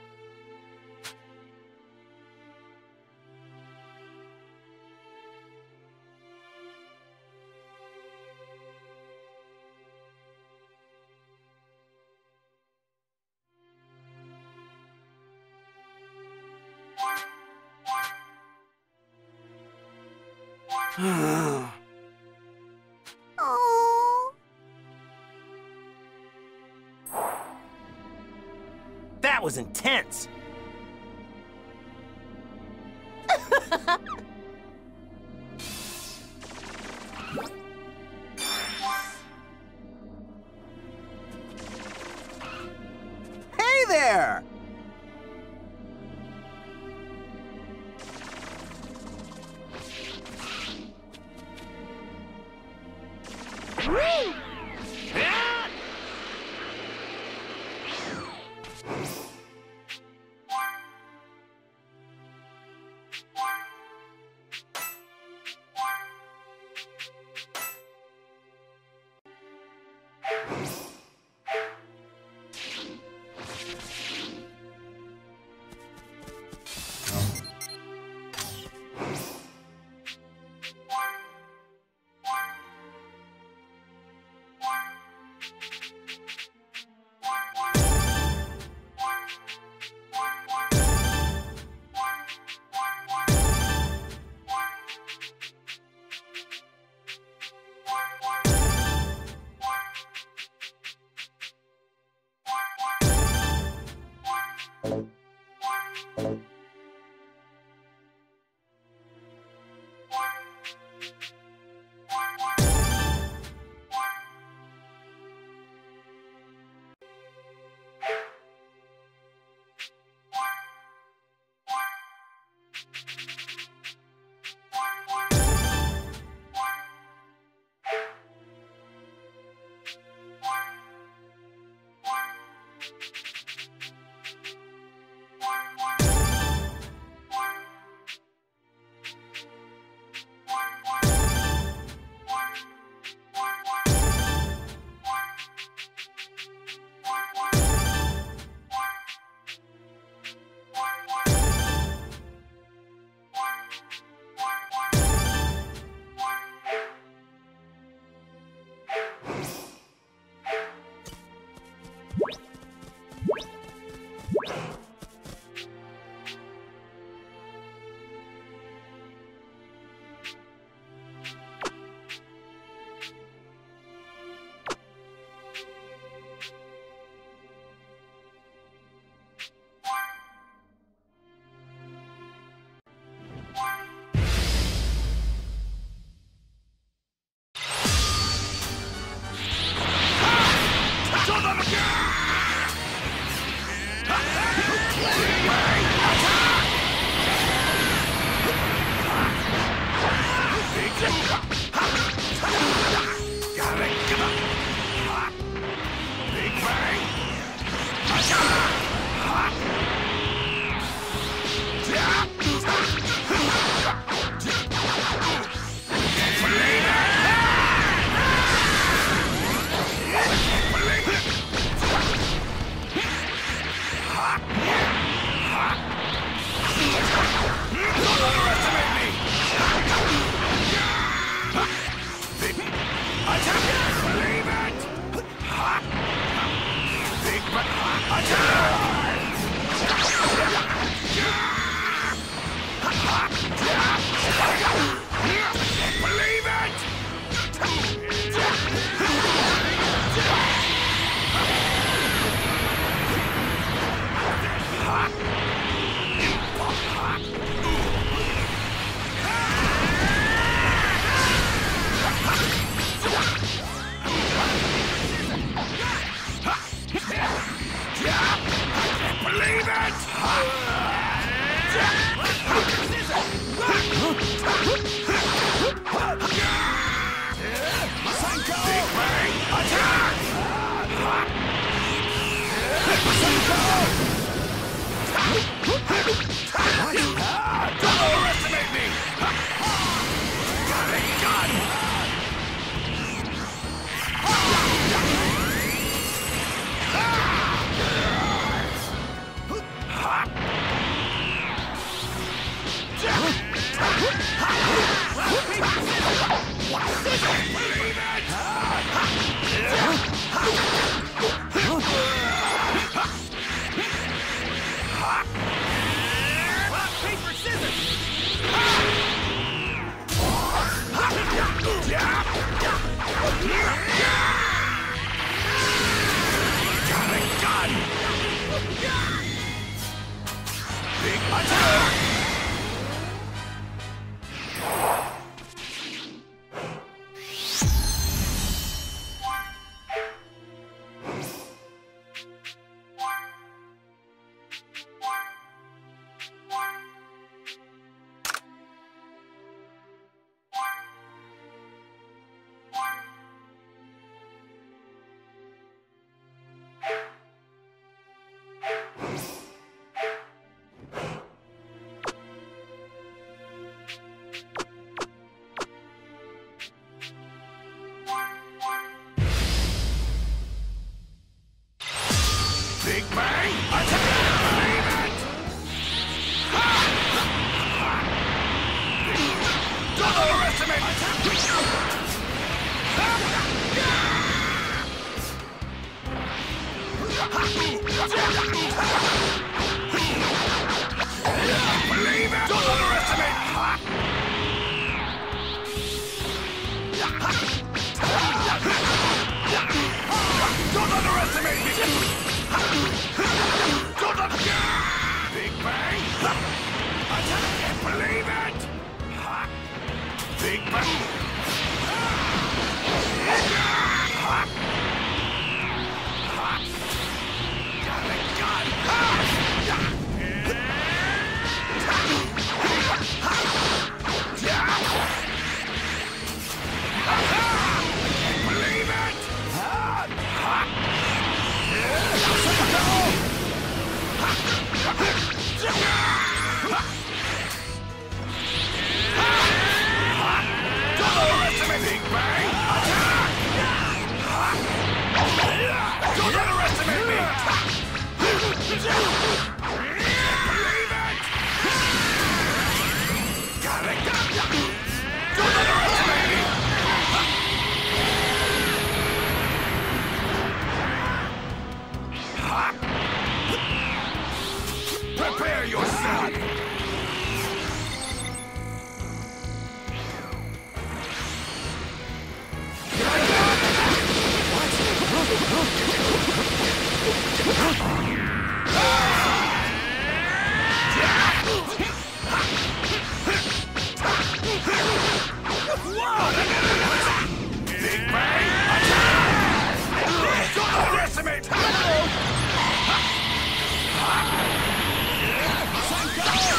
Oh. That was intense. Hey there! Got it. Come on. Big bang. Big bang! Attack! Believe it! Don't underestimate! Believe it! Don't underestimate! Don't underestimate me! Don't un- Big bang! Attack! Believe it! Big bang! Got it, got it! Believe it! Don't underestimate Big Bang! Attack! Don't underestimate me! Believe it! Got it! Don't underestimate me! Prepare yourself! Big Bang! Attack! Don't underestimate! Hello!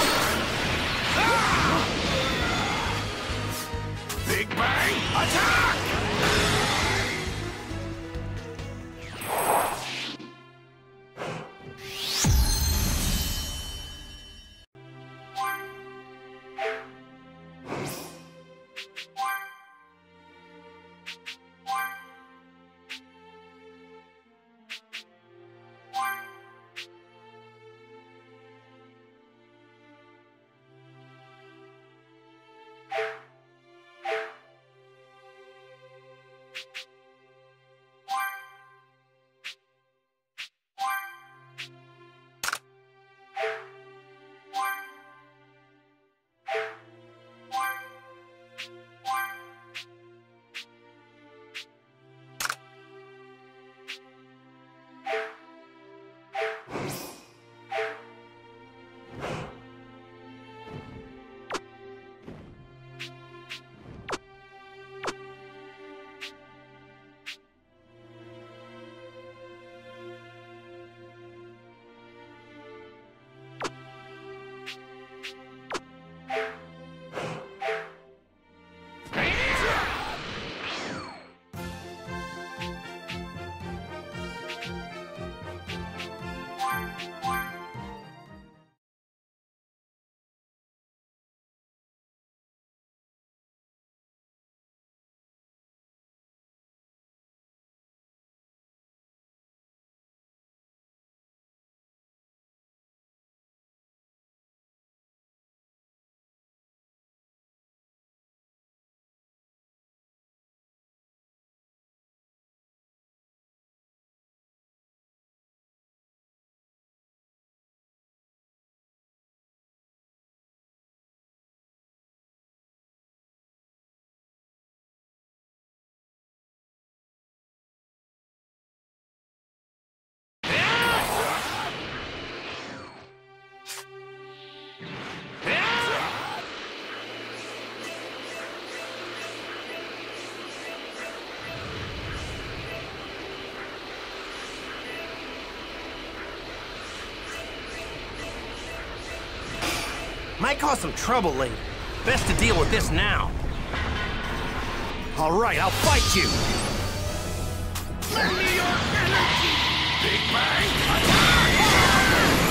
Might cause some trouble later. Best to deal with this now. All right, I'll fight you. Lend me your energy! Big Bang attack!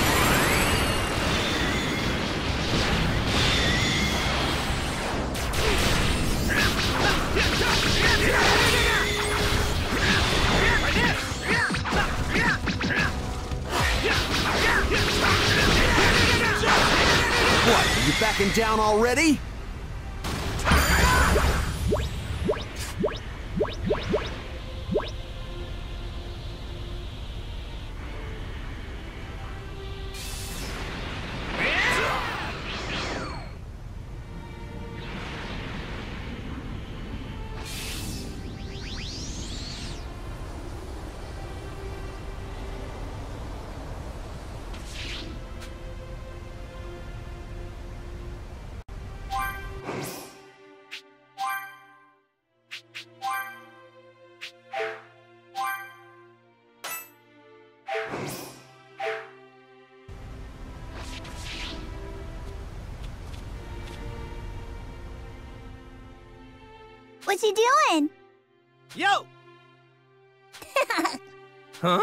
What, are you backing down already? What's he doing? Yo! Huh?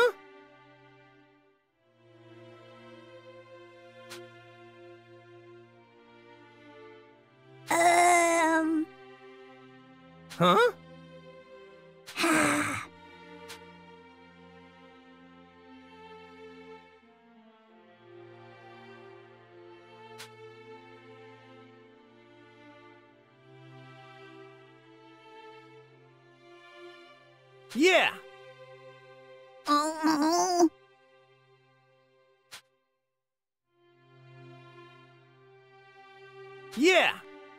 Um. Huh? Yeah! Oh. Yeah!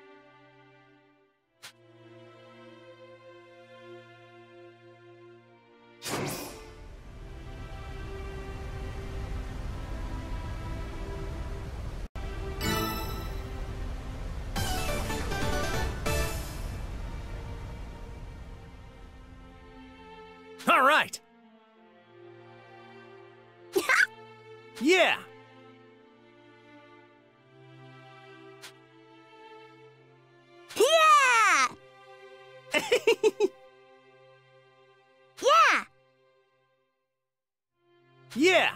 All right! Yeah! Yeah! Yeah! Yeah!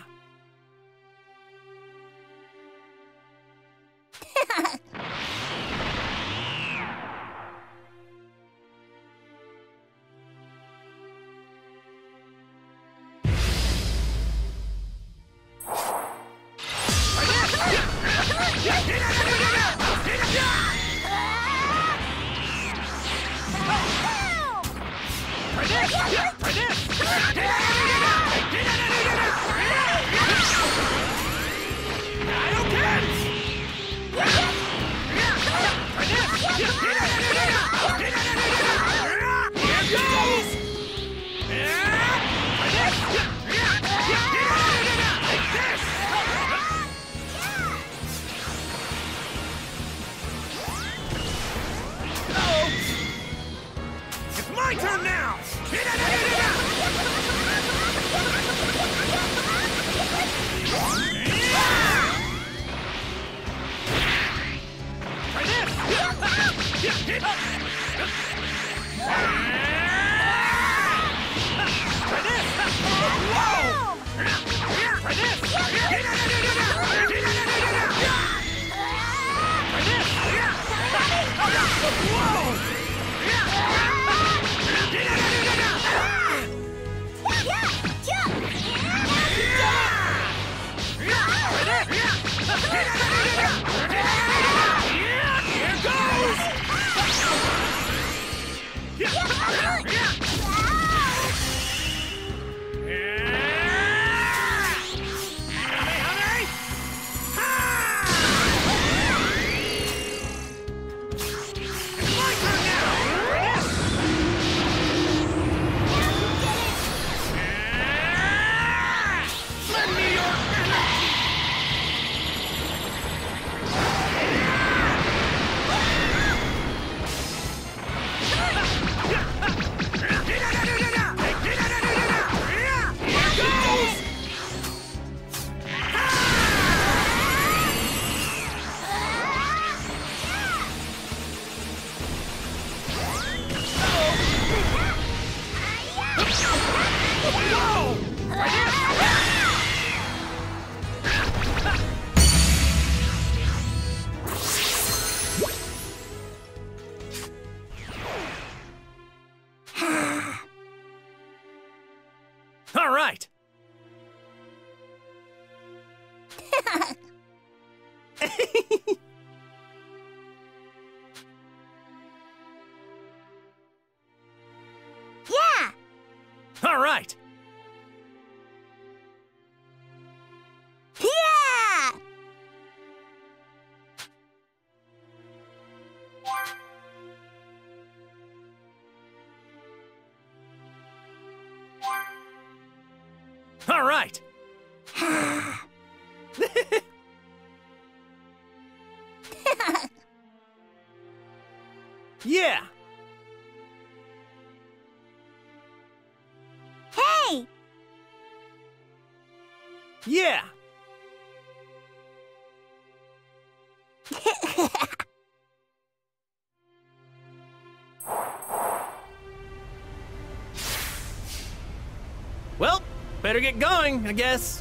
Yeah! All right. Yeah! All right. Yeah. Hey! Yeah. Well, better get going, I guess.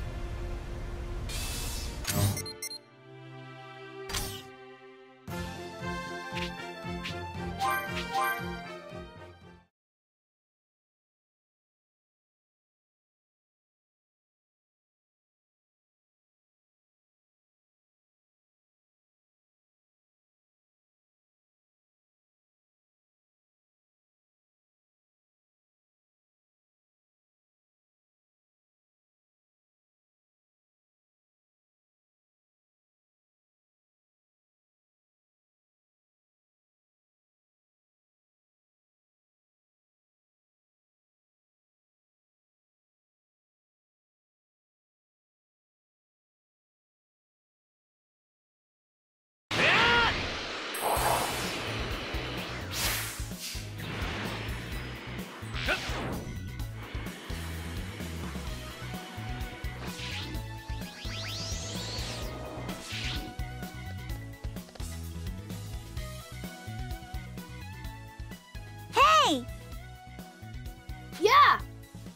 Hey! Yeah!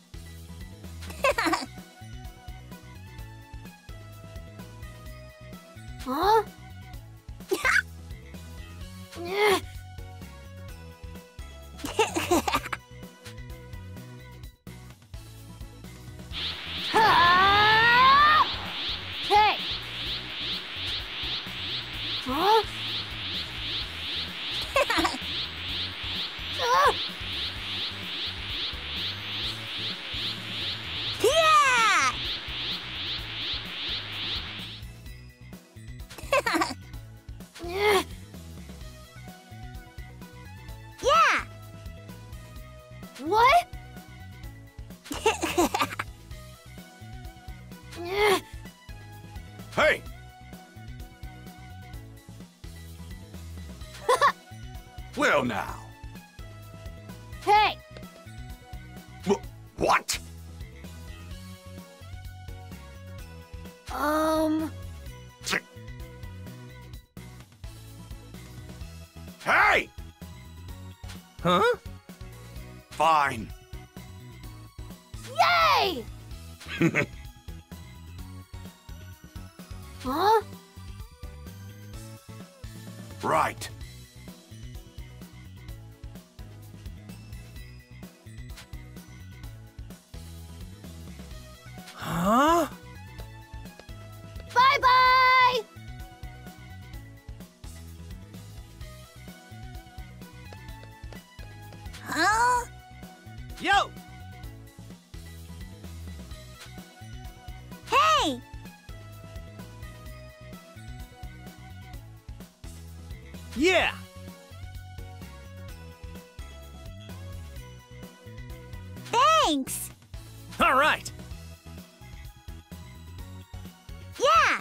Huh? Eh. Ah! Hey! Huh? Ah! Yeah! Eh. Yeah! What? Eh. Hey! Well now. Hey! Wh- What? Um... Hey! Huh? Fine. Yay! Huh? Right. Huh? Bye-bye! Huh? Yo! Hey! Yeah! Thanks! All right. Yeah!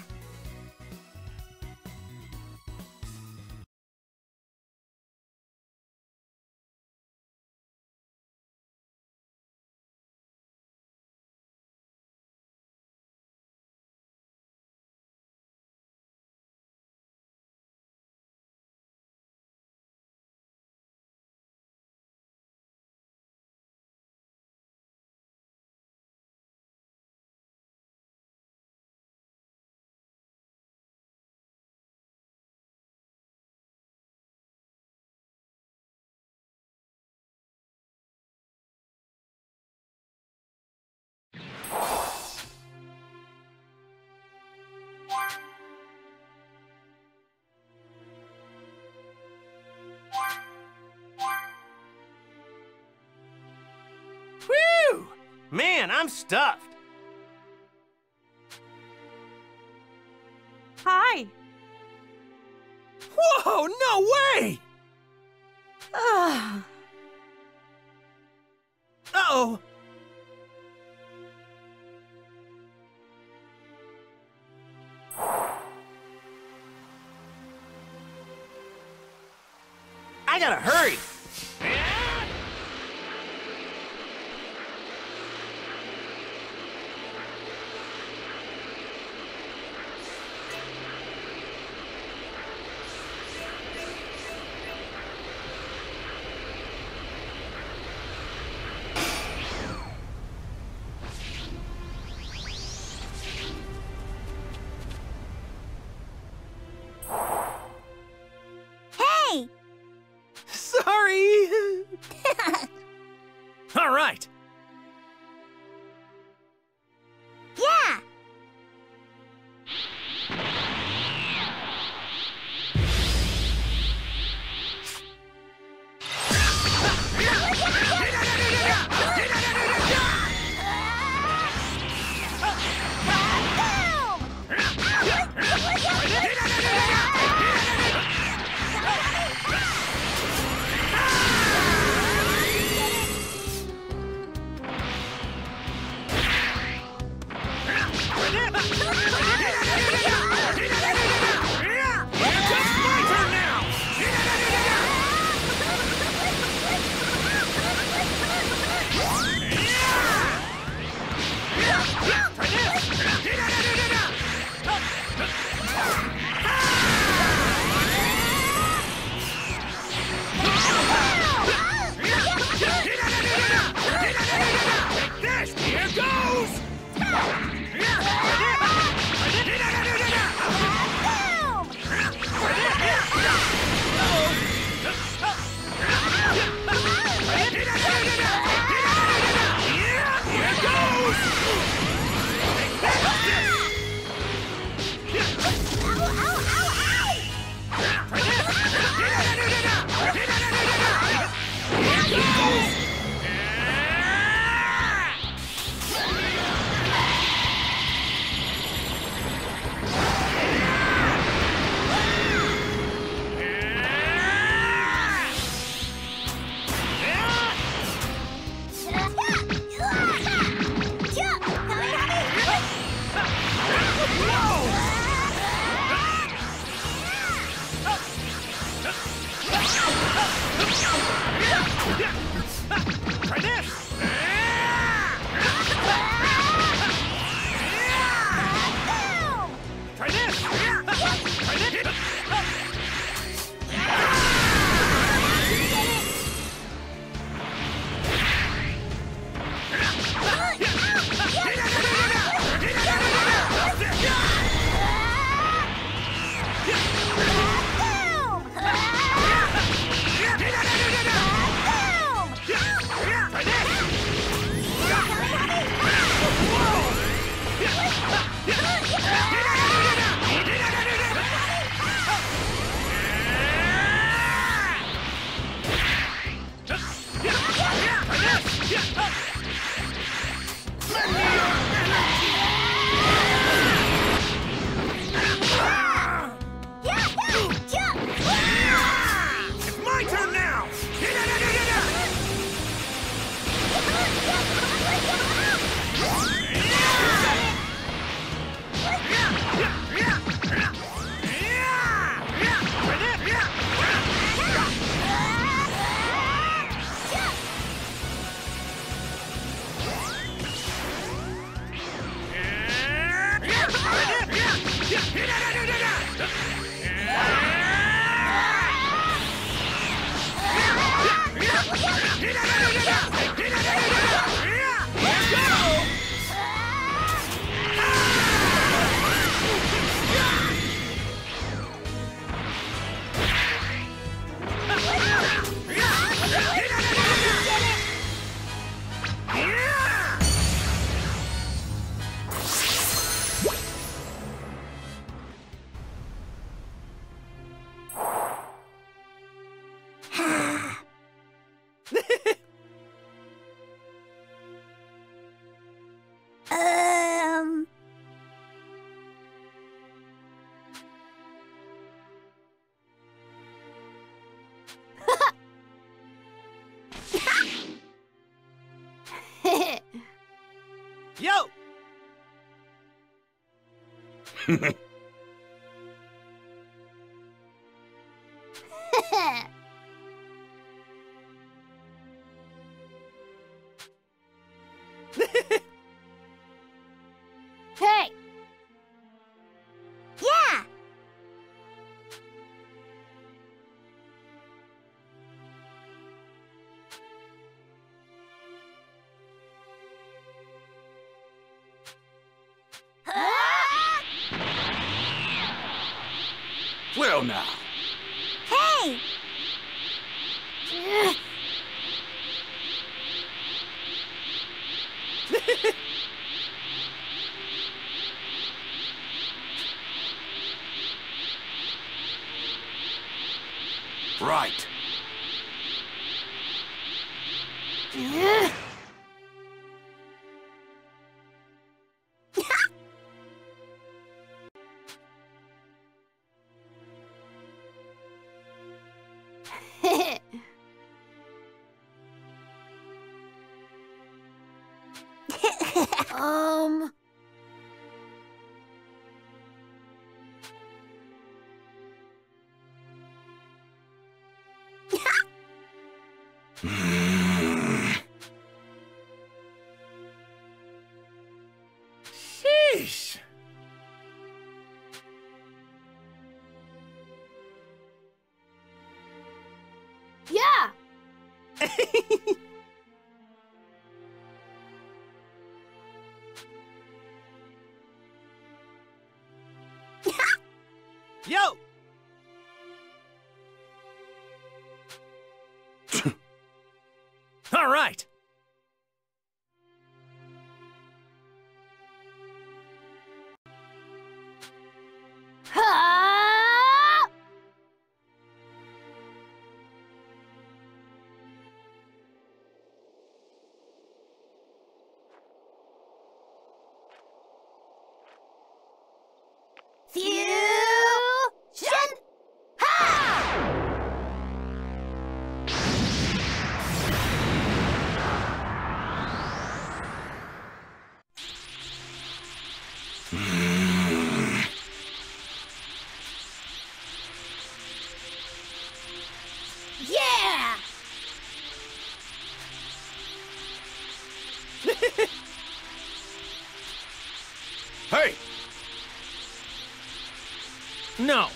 Man, I'm stuffed. Hi. Whoa, no way! Ugh. Uh-oh. I gotta hurry. Hey! Sorry. All right. Yeah! Yo! Hey! Yeah! Well now. Hey! Ugh. Right. Ugh. um... Sheesh! Yeah! Yo! All right. Ha! Fusion! Ha! Yeah! Hey! No.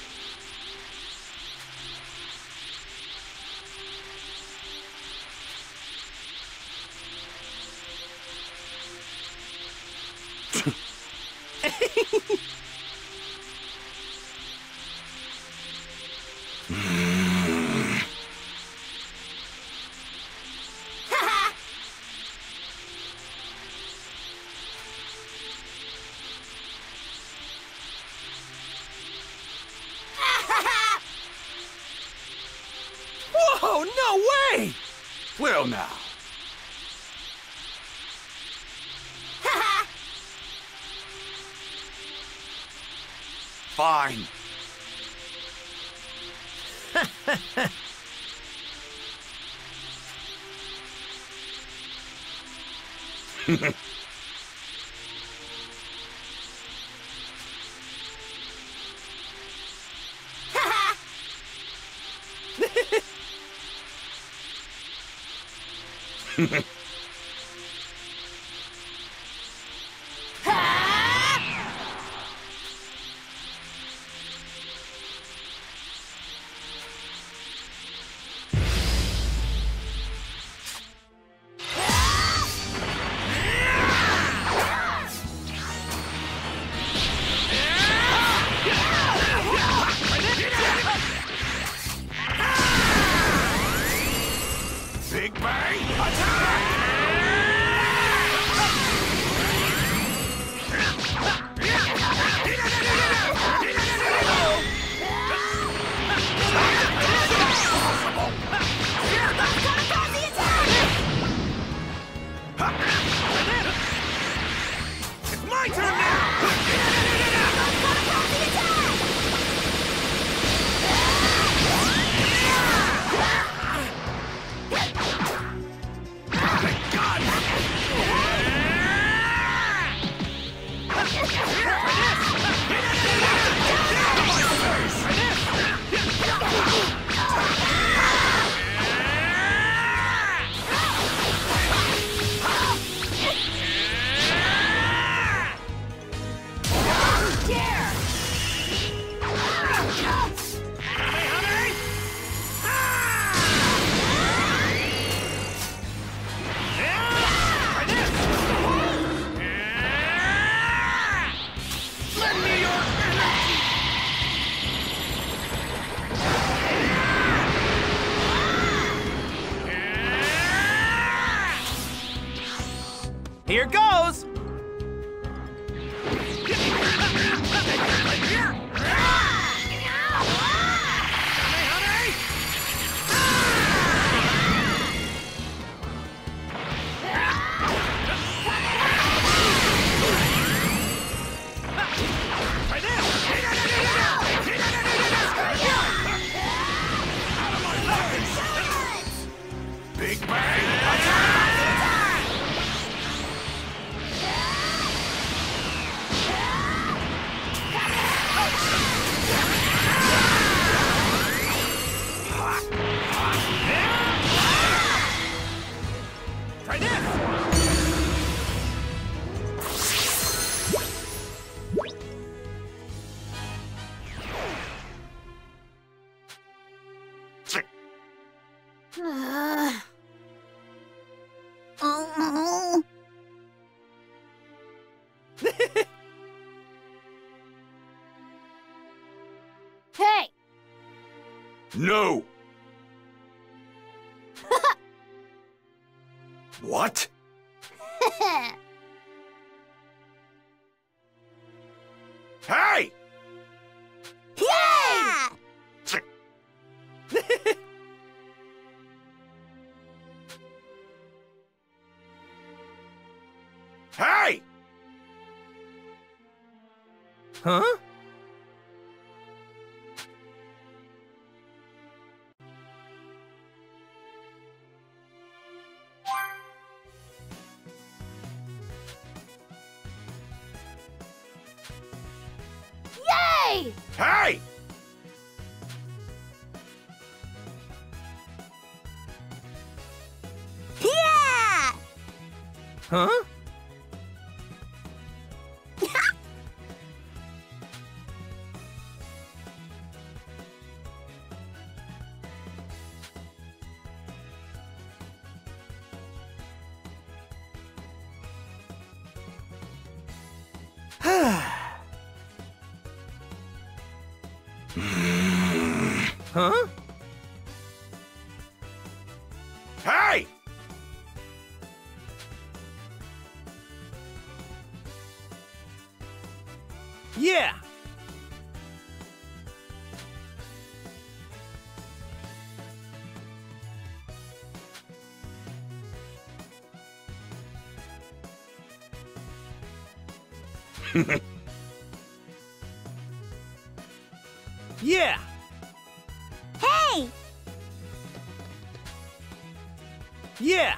Whoa, no way! Well now. Fine. Big bang attack! Here goes! Big Bang! Try this! Uh, oh. Hey! No! What? Hey! Yeah! Hey! Huh? Yay! Hey! Yeah! Huh? Huh? Hey! Yeah! Yeah! Hey! Yeah!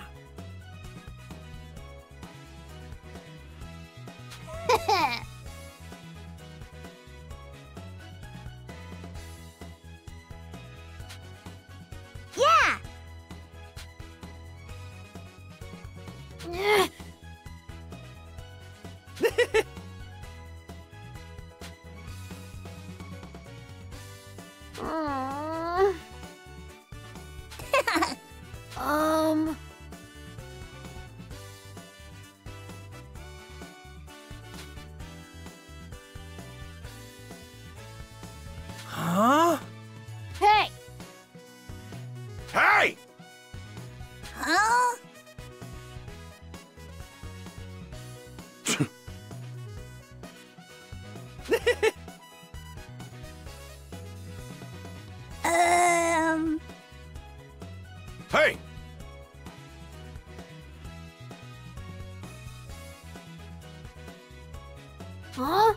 Yeah! Mm. um. Huh? Hey! Hey! Huh? um. Hey! Huh?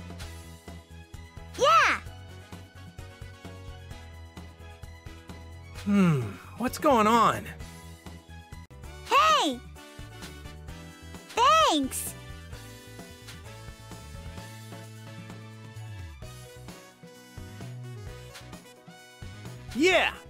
Yeah! Hmm, what's going on? Hey! Thanks! Yeah!